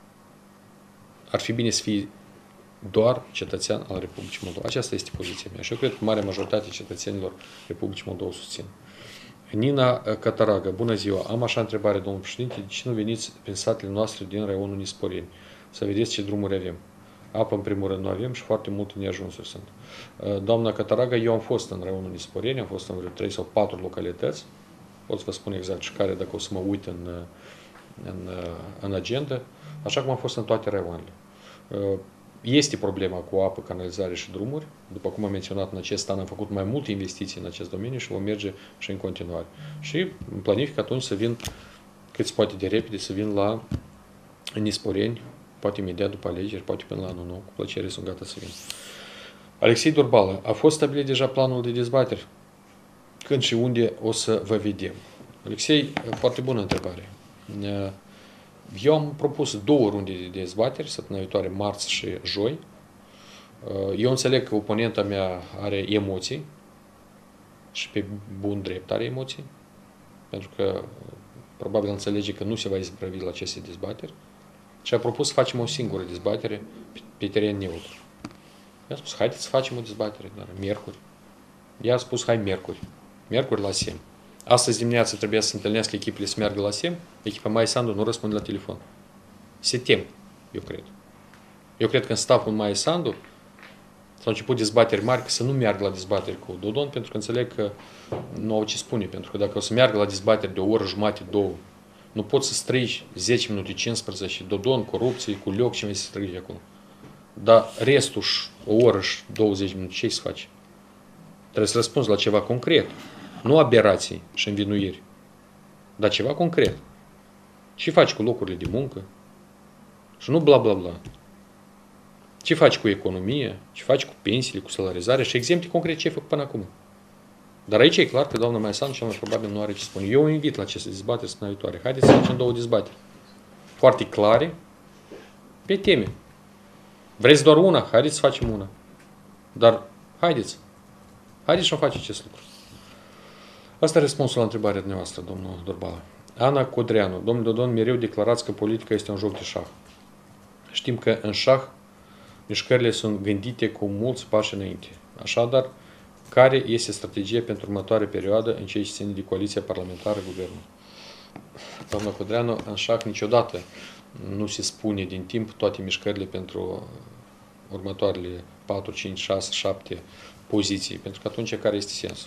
ar fi bine să fie doar cetățean al Republicii Moldova. Aceasta este poziția mea. Și eu cred că marea majoritate cetățenilor Republicii Moldova susțin. Nina Cataraga, bună ziua. Am așa întrebare, domnul președinte, de ce nu veniți prin satele noastre din raionul Nisporeni? Să vedeți ce drumuri avem. Apă, în primul rând, nu avem și foarte multe neajunsuri sunt. Doamna Cataraga, eu am fost în raionul Nisporeni, am fost în vreo trei sau patru localități. Pot să vă spun exact și care, dacă o să mă uit în, în, în agenda, așa cum am fost în toate raioanele. Este problema cu apă, canalizare și drumuri. După cum am menționat, în acest an am făcut mai multe investiții în acest domeniu și vom merge și în continuare. Și planific atunci să vin cât se poate de repede, să vin la Nisporeni, poate imediat după alegeri, poate până la anul nou. Cu plăcere sunt gata să vin. Alexei Durbală, a fost stabilit deja planul de dezbateri? Când și unde o să vă vedem? Alexei, foarte bună întrebare. Eu am propus două runde de dezbateri, săptămâna viitoare, marți și joi. Eu înțeleg că oponenta mea are emoții și pe bun drept are emoții, pentru că probabil înțelege că nu se va izbrăvi la aceste dezbateri și a propus să facem o singură dezbatere pe teren neutru. I-a spus, haideți să facem o dezbatere, dar miercuri. I-a spus, hai miercuri. Miercuri la SEM. Astăzi dimineața trebuia să se întâlnească echipele să meargă la SEM, echipa Maia Sandu nu răspunde la telefon. Se tem, eu cred. Eu cred că în staful Maia Sandu s-au început dezbateri mari, că să nu meargă la dezbateri cu Dodon, pentru că înțeleg că nu au ce spune. Pentru că dacă o să meargă la dezbateri de o oră jumate, două, nu poți să strigi zece minute, cincisprezece, Dodon, corupție, cu loc, ce mai să strigi acolo. Dar restul, o oră și douăzeci minute, ce să faci? Trebuie să răspunzi la ceva concret. Nu aberații și învinuiri, dar ceva concret. Ce faci cu locurile de muncă? Și nu bla bla bla. Ce faci cu economia? Ce faci cu pensiile, cu salarizarea? Și exemple concret ce ai făcut până acum. Dar aici e clar că doamna Maia Sandu cel mai probabil nu are ce spune. Eu o invit la aceste dezbateri săptămâna viitoare. Haideți să facem două dezbateri foarte clare pe teme. Vreți doar una? Haideți să facem una. Dar haideți. Haideți să facem acest lucru. Asta e răspunsul la întrebarea dumneavoastră, domnul Durbală. Ana Codreanu. Domnul Dodon, mereu declarați că politica este un joc de șah. Știm că în șah mișcările sunt gândite cu mulți pași înainte. Așadar, care este strategia pentru următoarea perioadă în ceea ce ține de coaliția parlamentară, guvernul? Doamna Codreanu, în șah niciodată nu se spune din timp toate mișcările pentru următoarele patru, cinci, șase, șapte poziții, pentru că atunci care este sensul?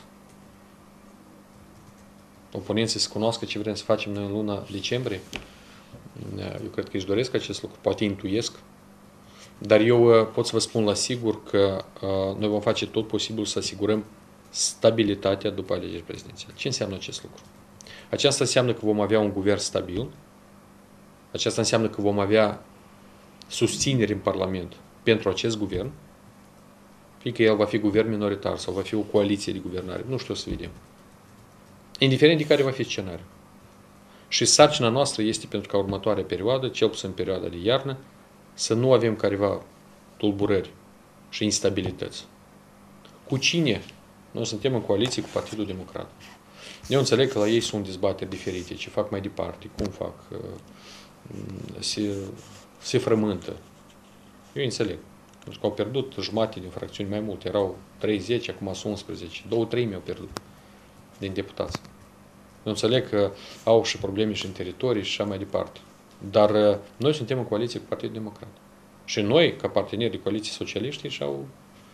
Oponenții să cunoască ce vrem să facem noi în luna decembrie. Eu cred că își doresc acest lucru, poate intuiesc, dar eu pot să vă spun la sigur că noi vom face tot posibil să asigurăm stabilitatea după alegeri prezidențiale. Ce înseamnă acest lucru? Aceasta înseamnă că vom avea un guvern stabil, aceasta înseamnă că vom avea susținere în Parlament pentru acest guvern, fie că el va fi guvern minoritar sau va fi o coaliție de guvernare, nu știu, o să vedem. Indiferent de care va fi scenariul. Și sarcina noastră este pentru ca următoarea perioadă, cel puțin perioada de iarnă, să nu avem careva tulburări și instabilități. Cu cine? Noi suntem în coaliție cu Partidul Democrat. Eu înțeleg că la ei sunt dezbateri diferite, ce fac mai departe, cum fac, se, se frământă. Eu înțeleg. Pentru că au pierdut jumate din fracțiuni mai multe. Erau treizeci, acum sunt unsprezece. Două treimi au pierdut din deputați. Eu înțeleg că au și probleme și în teritorii și așa mai departe. Dar noi suntem în coaliție cu Partidul Democrat. Și noi, ca parteneri de coaliție socialiști, și-au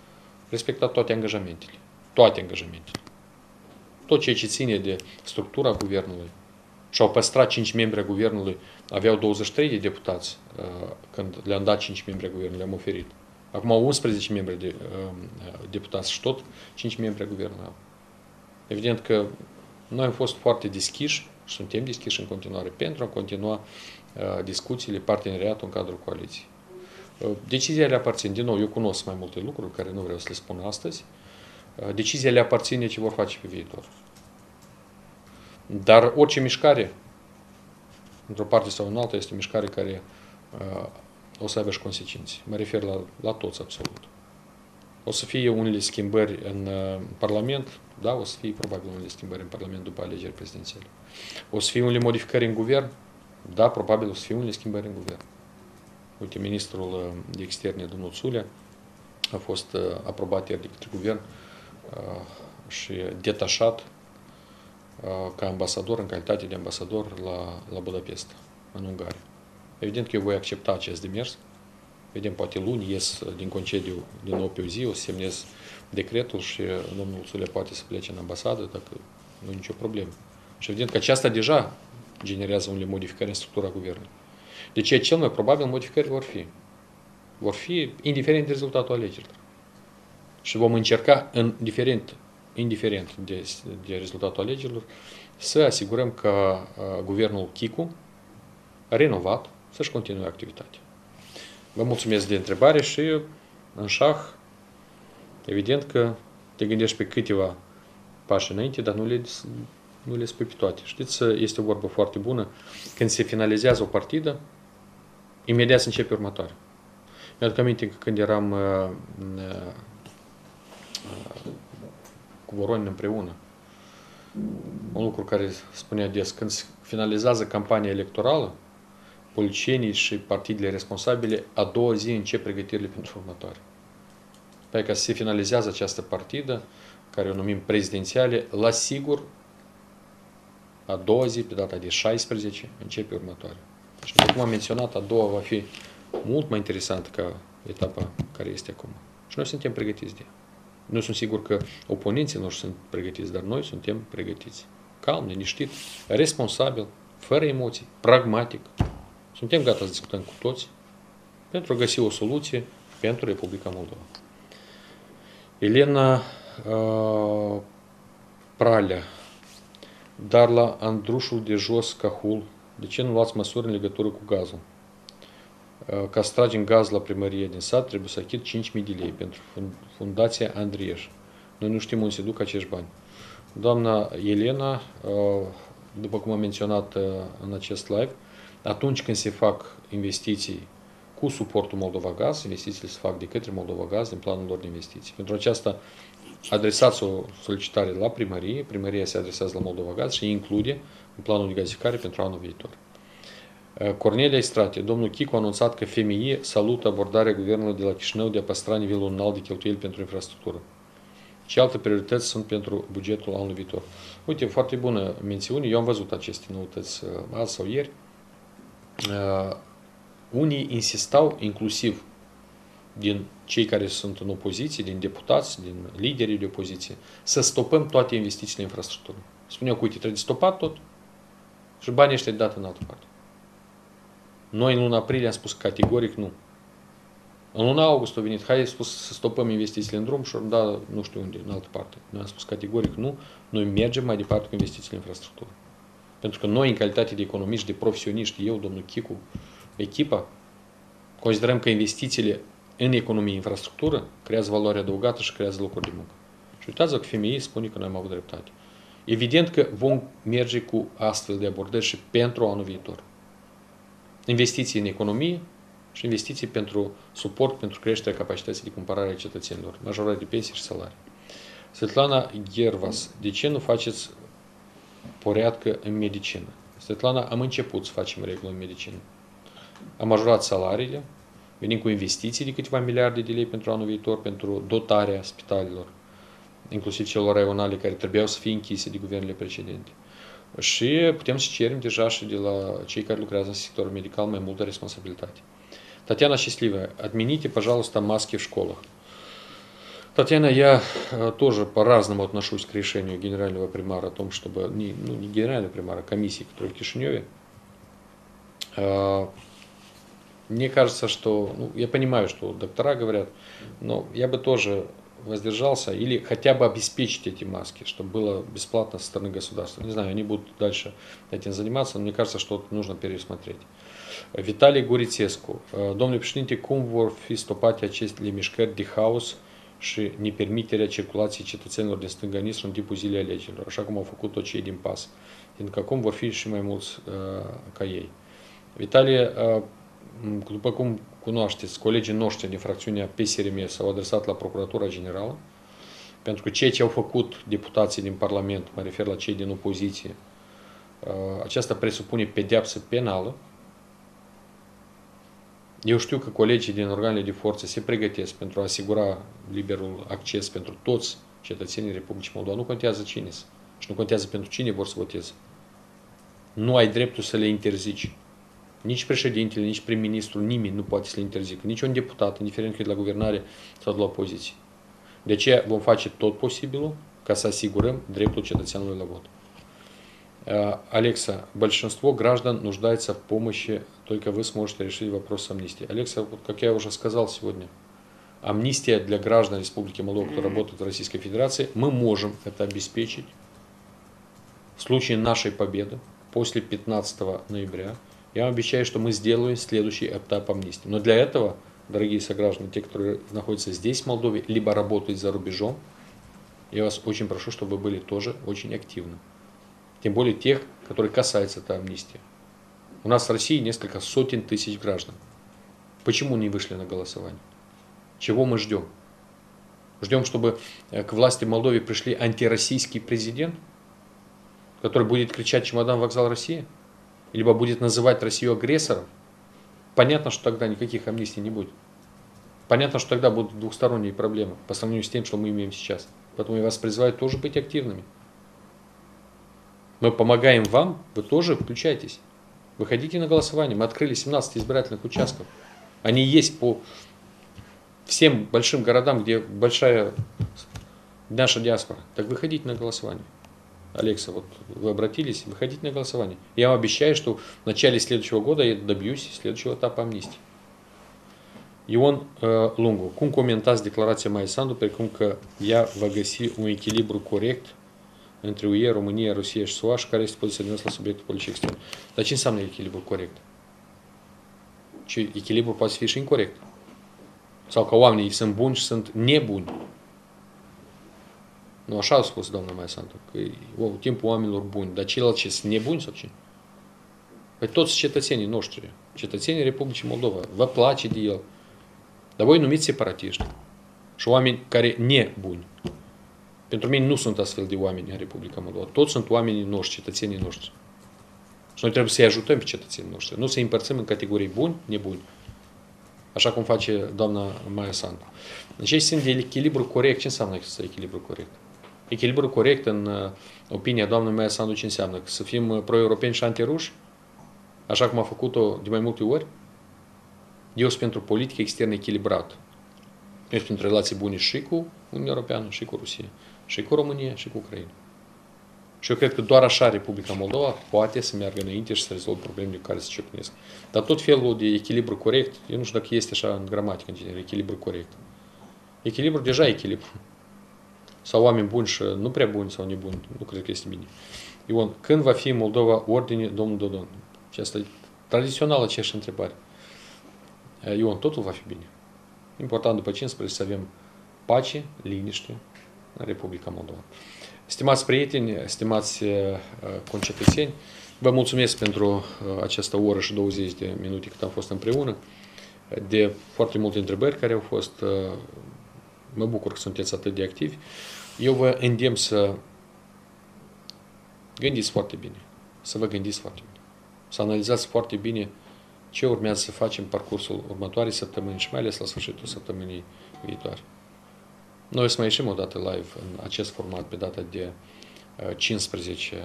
respectat toate angajamentele. Toate angajamentele. Tot ceea ce ține de structura guvernului. Și-au păstrat cinci membri a guvernului, aveau douăzeci și trei de deputați când le-am dat cinci membri a guvernului, le-am oferit. Acum au unsprezece membri de deputați și tot cinci membri a guvernului. Evident că noi am fost foarte deschiși și suntem deschiși în continuare pentru a continua discuțiile, parteneriatul în cadrul coaliției. Decizia le aparține, din nou, eu cunosc mai multe lucruri care nu vreau să le spun astăzi, decizia le aparține ce vor face pe viitor. Dar orice mișcare, într-o parte sau în alta, este o mișcare care uh, o să aibă și consecințe. Mă refer la, la toți, absolut. O să fie unele schimbări în uh, Parlament, da, o să fie probabil unele schimbări în Parlament după alegeri prezidențiale. O să fie unele modificări în guvern, da, probabil o să fie unele schimbări în guvern. Uite, ministrul uh, de externe, domnul Țulea, a fost uh, aprobat ieri de către guvern uh, și detașat ca ambasador, în calitate de ambasador la, la Budapesta, în Ungaria. Evident că eu voi accepta acest demers. Vedem, poate luni ies din concediu din nou pe o zi, o să semnez decretul și domnul Țulea poate să plece în ambasadă, dacă nu e nicio problemă. Și evident că aceasta deja generează unele modificări în structura guvernului. Deci cel mai probabil modificări vor fi. Vor fi indiferent de rezultatul alegerilor. Și vom încerca, în diferent indiferent de, de rezultatul alegerilor, să asigurăm că uh, guvernul Chicu, renovat, să-și continue activitatea. Vă mulțumesc de întrebare și în șah, evident că te gândești pe câteva pași înainte, dar nu le, nu le spui pe toate. Știți, este o vorbă foarte bună, când se finalizează o partidă, imediat se începe următoarea. Mi-aduc aminte că când eram uh, uh, cu Voronin împreună. Un lucru care spunea des, când se finalizează campania electorală, politicienii și partidele responsabile a doua zi încep pregătirile pentru următoare. Pentru că se finalizează această partidă, care o numim prezidențiale, la sigur, a doua zi, pe data de șaisprezece, începe următoare. Și după cum am menționat, a doua va fi mult mai interesantă ca etapa care este acum. Și noi suntem pregătiți de ea. Nu sunt sigur că oponenții noștri sunt pregătiți, dar noi suntem pregătiți. Calm, liniștit, responsabil, fără emoții, pragmatic. Suntem gata să discutăm cu toți pentru a găsi o soluție pentru Republica Moldova. Elena uh, Pralea, dar la Andrușul de jos, Cahul, de ce nu luați măsuri în legătură cu gazul? Ca să tragem gaz la primărie din sat, trebuie să achit cinci mii de lei pentru Fundația Andrieș. Noi nu știm unde se duc acești bani. Doamna Elena, după cum am menționat în acest live, atunci când se fac investiții cu suportul Moldova Gaz, investițiile se fac de către Moldova Gaz din planul lor de investiții. Pentru aceasta adresați o solicitare la primărie, primăria se adresează la Moldova Gaz și include în planul de gazificare pentru anul viitor. Cornelia Istrate, domnul Chicu a anunțat că F M I salută abordarea guvernului de la Chișinău de a păstra nivelul înalt de cheltuieli pentru infrastructură. Ce alte priorități sunt pentru bugetul anului viitor? Uite, foarte bună mențiune, eu am văzut aceste noutăți azi sau ieri. Uh, unii insistau, inclusiv din cei care sunt în opoziție, din deputați, din liderii de opoziție, să stopăm toate investițiile în infrastructură. Spuneau că, uite, trebuie stopat tot și banii ăștia dat în altă parte. Noi în luna aprilie am spus categoric nu. În luna august a venit, hai spus să stopăm investițiile în drum și am dat nu știu unde, în altă parte. Noi am spus categoric nu, noi mergem mai departe cu investițiile în infrastructură. Pentru că noi, în calitate de economiști, de profesioniști, eu, domnul Chicu, echipa, considerăm că investițiile în economie, infrastructură, creează valoare adăugată și creează locuri de muncă. Și uitați-vă că F M I spune că noi am avut dreptate. Evident că vom merge cu astfel de abordări și pentru anul viitor. Investiții în economie și investiții pentru suport, pentru creșterea capacității de cumpărare a cetățenilor, majorare de pensii și salarii. Svetlana Ghervas, de ce nu faceți poreadcă în medicină? Svetlana, am început să facem regulă în medicină. Am majorat salariile, venim cu investiții de câteva miliarde de lei pentru anul viitor, pentru dotarea spitalelor, inclusiv celor raionale care trebuiau să fie închise de guvernele precedente. Și putem să cerem deja și de la cei care lucrează în sectorul medical mai multă responsabilitate. Tatiana Счастливая, отмените, пожалуйста, маски в школах. Татьяна, я тоже по-разному отношусь к решению генерального примара о том, чтобы, не, ну, не генерального примара, а комиссии, которая в Кишиневе. Мне кажется, что, ну, я понимаю, что доктора говорят, но я бы тоже воздержался или хотя бы обеспечить эти маски, чтобы было бесплатно со стороны государства. Не знаю, они будут дальше этим заниматься, но мне кажется, что это нужно пересмотреть. Виталий Гурицесcu. Domnule președinte, cum vor fi stopate aceste mișcări de haos și nepermiterea circulației cetățenilor din stânga Nistru în timpul zilei alegerilor, așa cum au făcut tot cei din PAS, fiindcă acum vor fi și mai mulți uh, ca ei. Vitalie, uh, după cum cunoașteți, colegii noștri din fracțiunea P S R M s-au adresat la Procuratura Generală, pentru că ceea ce au făcut deputații din Parlament, mă refer la cei din opoziție, aceasta presupune pedeapsă penală. Eu știu că colegii din organele de forță se pregătesc pentru a asigura liberul acces pentru toți cetățenii Republicii Moldova. Nu contează cine și nu contează pentru cine vor să voteze. Nu ai dreptul să le interzici. Nici președintele, nici prim-ministrul, nimeni nu poate să le interzică. Nici un deputat, indiferent că e de la guvernare sau de la opoziție. De aceea vom face tot posibilul ca să asigurăm dreptul cetățeanului la vot. Алекса, большинство граждан нуждается в помощи, только вы сможете решить вопрос с амнистией. Алекса, вот как я уже сказал сегодня, амнистия для граждан Республики Молдова, которые работают в Российской Федерации, мы можем это обеспечить в случае нашей победы после пятнадцатого ноября. Я вам обещаю, что мы сделаем следующий этап амнистии. Но для этого, дорогие сограждане, те, которые находятся здесь, в Молдове, либо работают за рубежом, я вас очень прошу, чтобы вы были тоже очень активны. Тем более тех, которые касаются этой амнистии. У нас в России несколько сотен тысяч граждан. Почему не вышли на голосование? Чего мы ждем? Ждем, чтобы к власти в Молдове пришли антироссийский президент, который будет кричать «Чемодан, вокзал, Россия», либо будет называть Россию агрессором. Понятно, что тогда никаких амнистий не будет. Понятно, что тогда будут двухсторонние проблемы по сравнению с тем, что мы имеем сейчас. Поэтому я вас призываю тоже быть активными. Мы помогаем вам, вы тоже включайтесь. Выходите на голосование. Мы открыли семнадцать избирательных участков. Они есть по всем большим городам, где большая наша диаспора. Так выходите на голосование. Алекса, вот вы обратились, выходите на голосование. Я вам обещаю, что в начале следующего года я добьюсь следующего этапа амнистии. Ion uh, Lungu, cum comentați declarația Maia Sandu, precum că ea va găsi un echilibru corect între U E, România, Rusia și S U A și care este poziția noastră la subiectul politic extern? Dar ce înseamnă echilibru corect? Și echilibru poate fi și incorect. Sau că oamenii sunt buni și sunt nebuni. Nu, așa a spus doamna Maia Sandu, că e timpul oamenilor buni. Dar ceilalți ce sunt nebuni sau ce? Păi toți cetățenii noștri, cetățenii Republicii Moldova, vă place de el. Dar voi numiți separatiști și oameni care nebuni. Pentru mine nu sunt astfel de oameni în Republica Moldova. Toți sunt oamenii noștri, cetățenii noștri. Și noi trebuie să-i ajutăm pe cetățenii noștri. Nu să-i împărțim în categorii buni, nebuni. Așa cum face doamna Maia Sandu. Deci aici sunt de echilibru corect. Ce înseamnă să echilibru corect? Echilibru corect, în opinia doamnei Maia Sandu, ce înseamnă? Să fim pro-europeni și antiruși? Așa cum a făcut-o de mai multe ori? Eu sunt pentru politică externă echilibrată. Eu sunt pentru relații bune și cu Uniunea Europeană, și cu Rusia, și cu România, și cu Ucraina. Și eu cred că doar așa Republica Moldova poate să meargă înainte și să rezolve problemele cu care se ciocnesc. Dar tot felul de echilibru corect, eu nu știu dacă este așa în gramatică, în general, echilibru corect. Echilibru, deja echilibru. Sau oameni buni și nu prea buni sau nebuni, nu cred că este bine. Ion, când va fi în Moldova ordine, domnul Dodon? Și asta e tradițională aceeași întrebare. Ion, totul va fi bine. Important după cincisprezece să avem pace, liniște în Republica Moldova. Stimați prieteni, stimați concetățeni, vă mulțumesc pentru această oră și douăzeci de minute cât am fost împreună, de foarte multe întrebări care au fost. Mă bucur că sunteți atât de activi. Eu vă îndemn să gândiți foarte bine, să vă gândiți foarte bine, să analizați foarte bine ce urmează să facem în parcursul următoarei săptămâni și mai ales la sfârșitul săptămânii viitoare. Noi o să mai ieșim o dată live în acest format pe data de cincisprezece,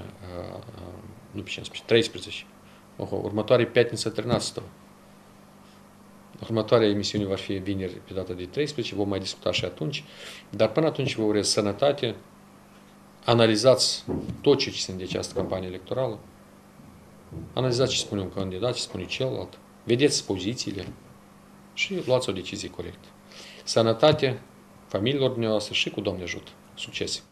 nu pe cincisprezece, treisprezece. Oho, următoare piatniță trinaestă. Următoarea emisiune va fi vineri pe data de treisprezece, vom mai discuta și atunci, dar până atunci vă urez sănătate, analizați tot ce ține de această campanie electorală, analizați ce spune un candidat, ce spune celălalt, vedeți pozițiile și luați o decizie corectă. Sănătate familiilor dumneavoastră și cu Doamne ajută. Succes!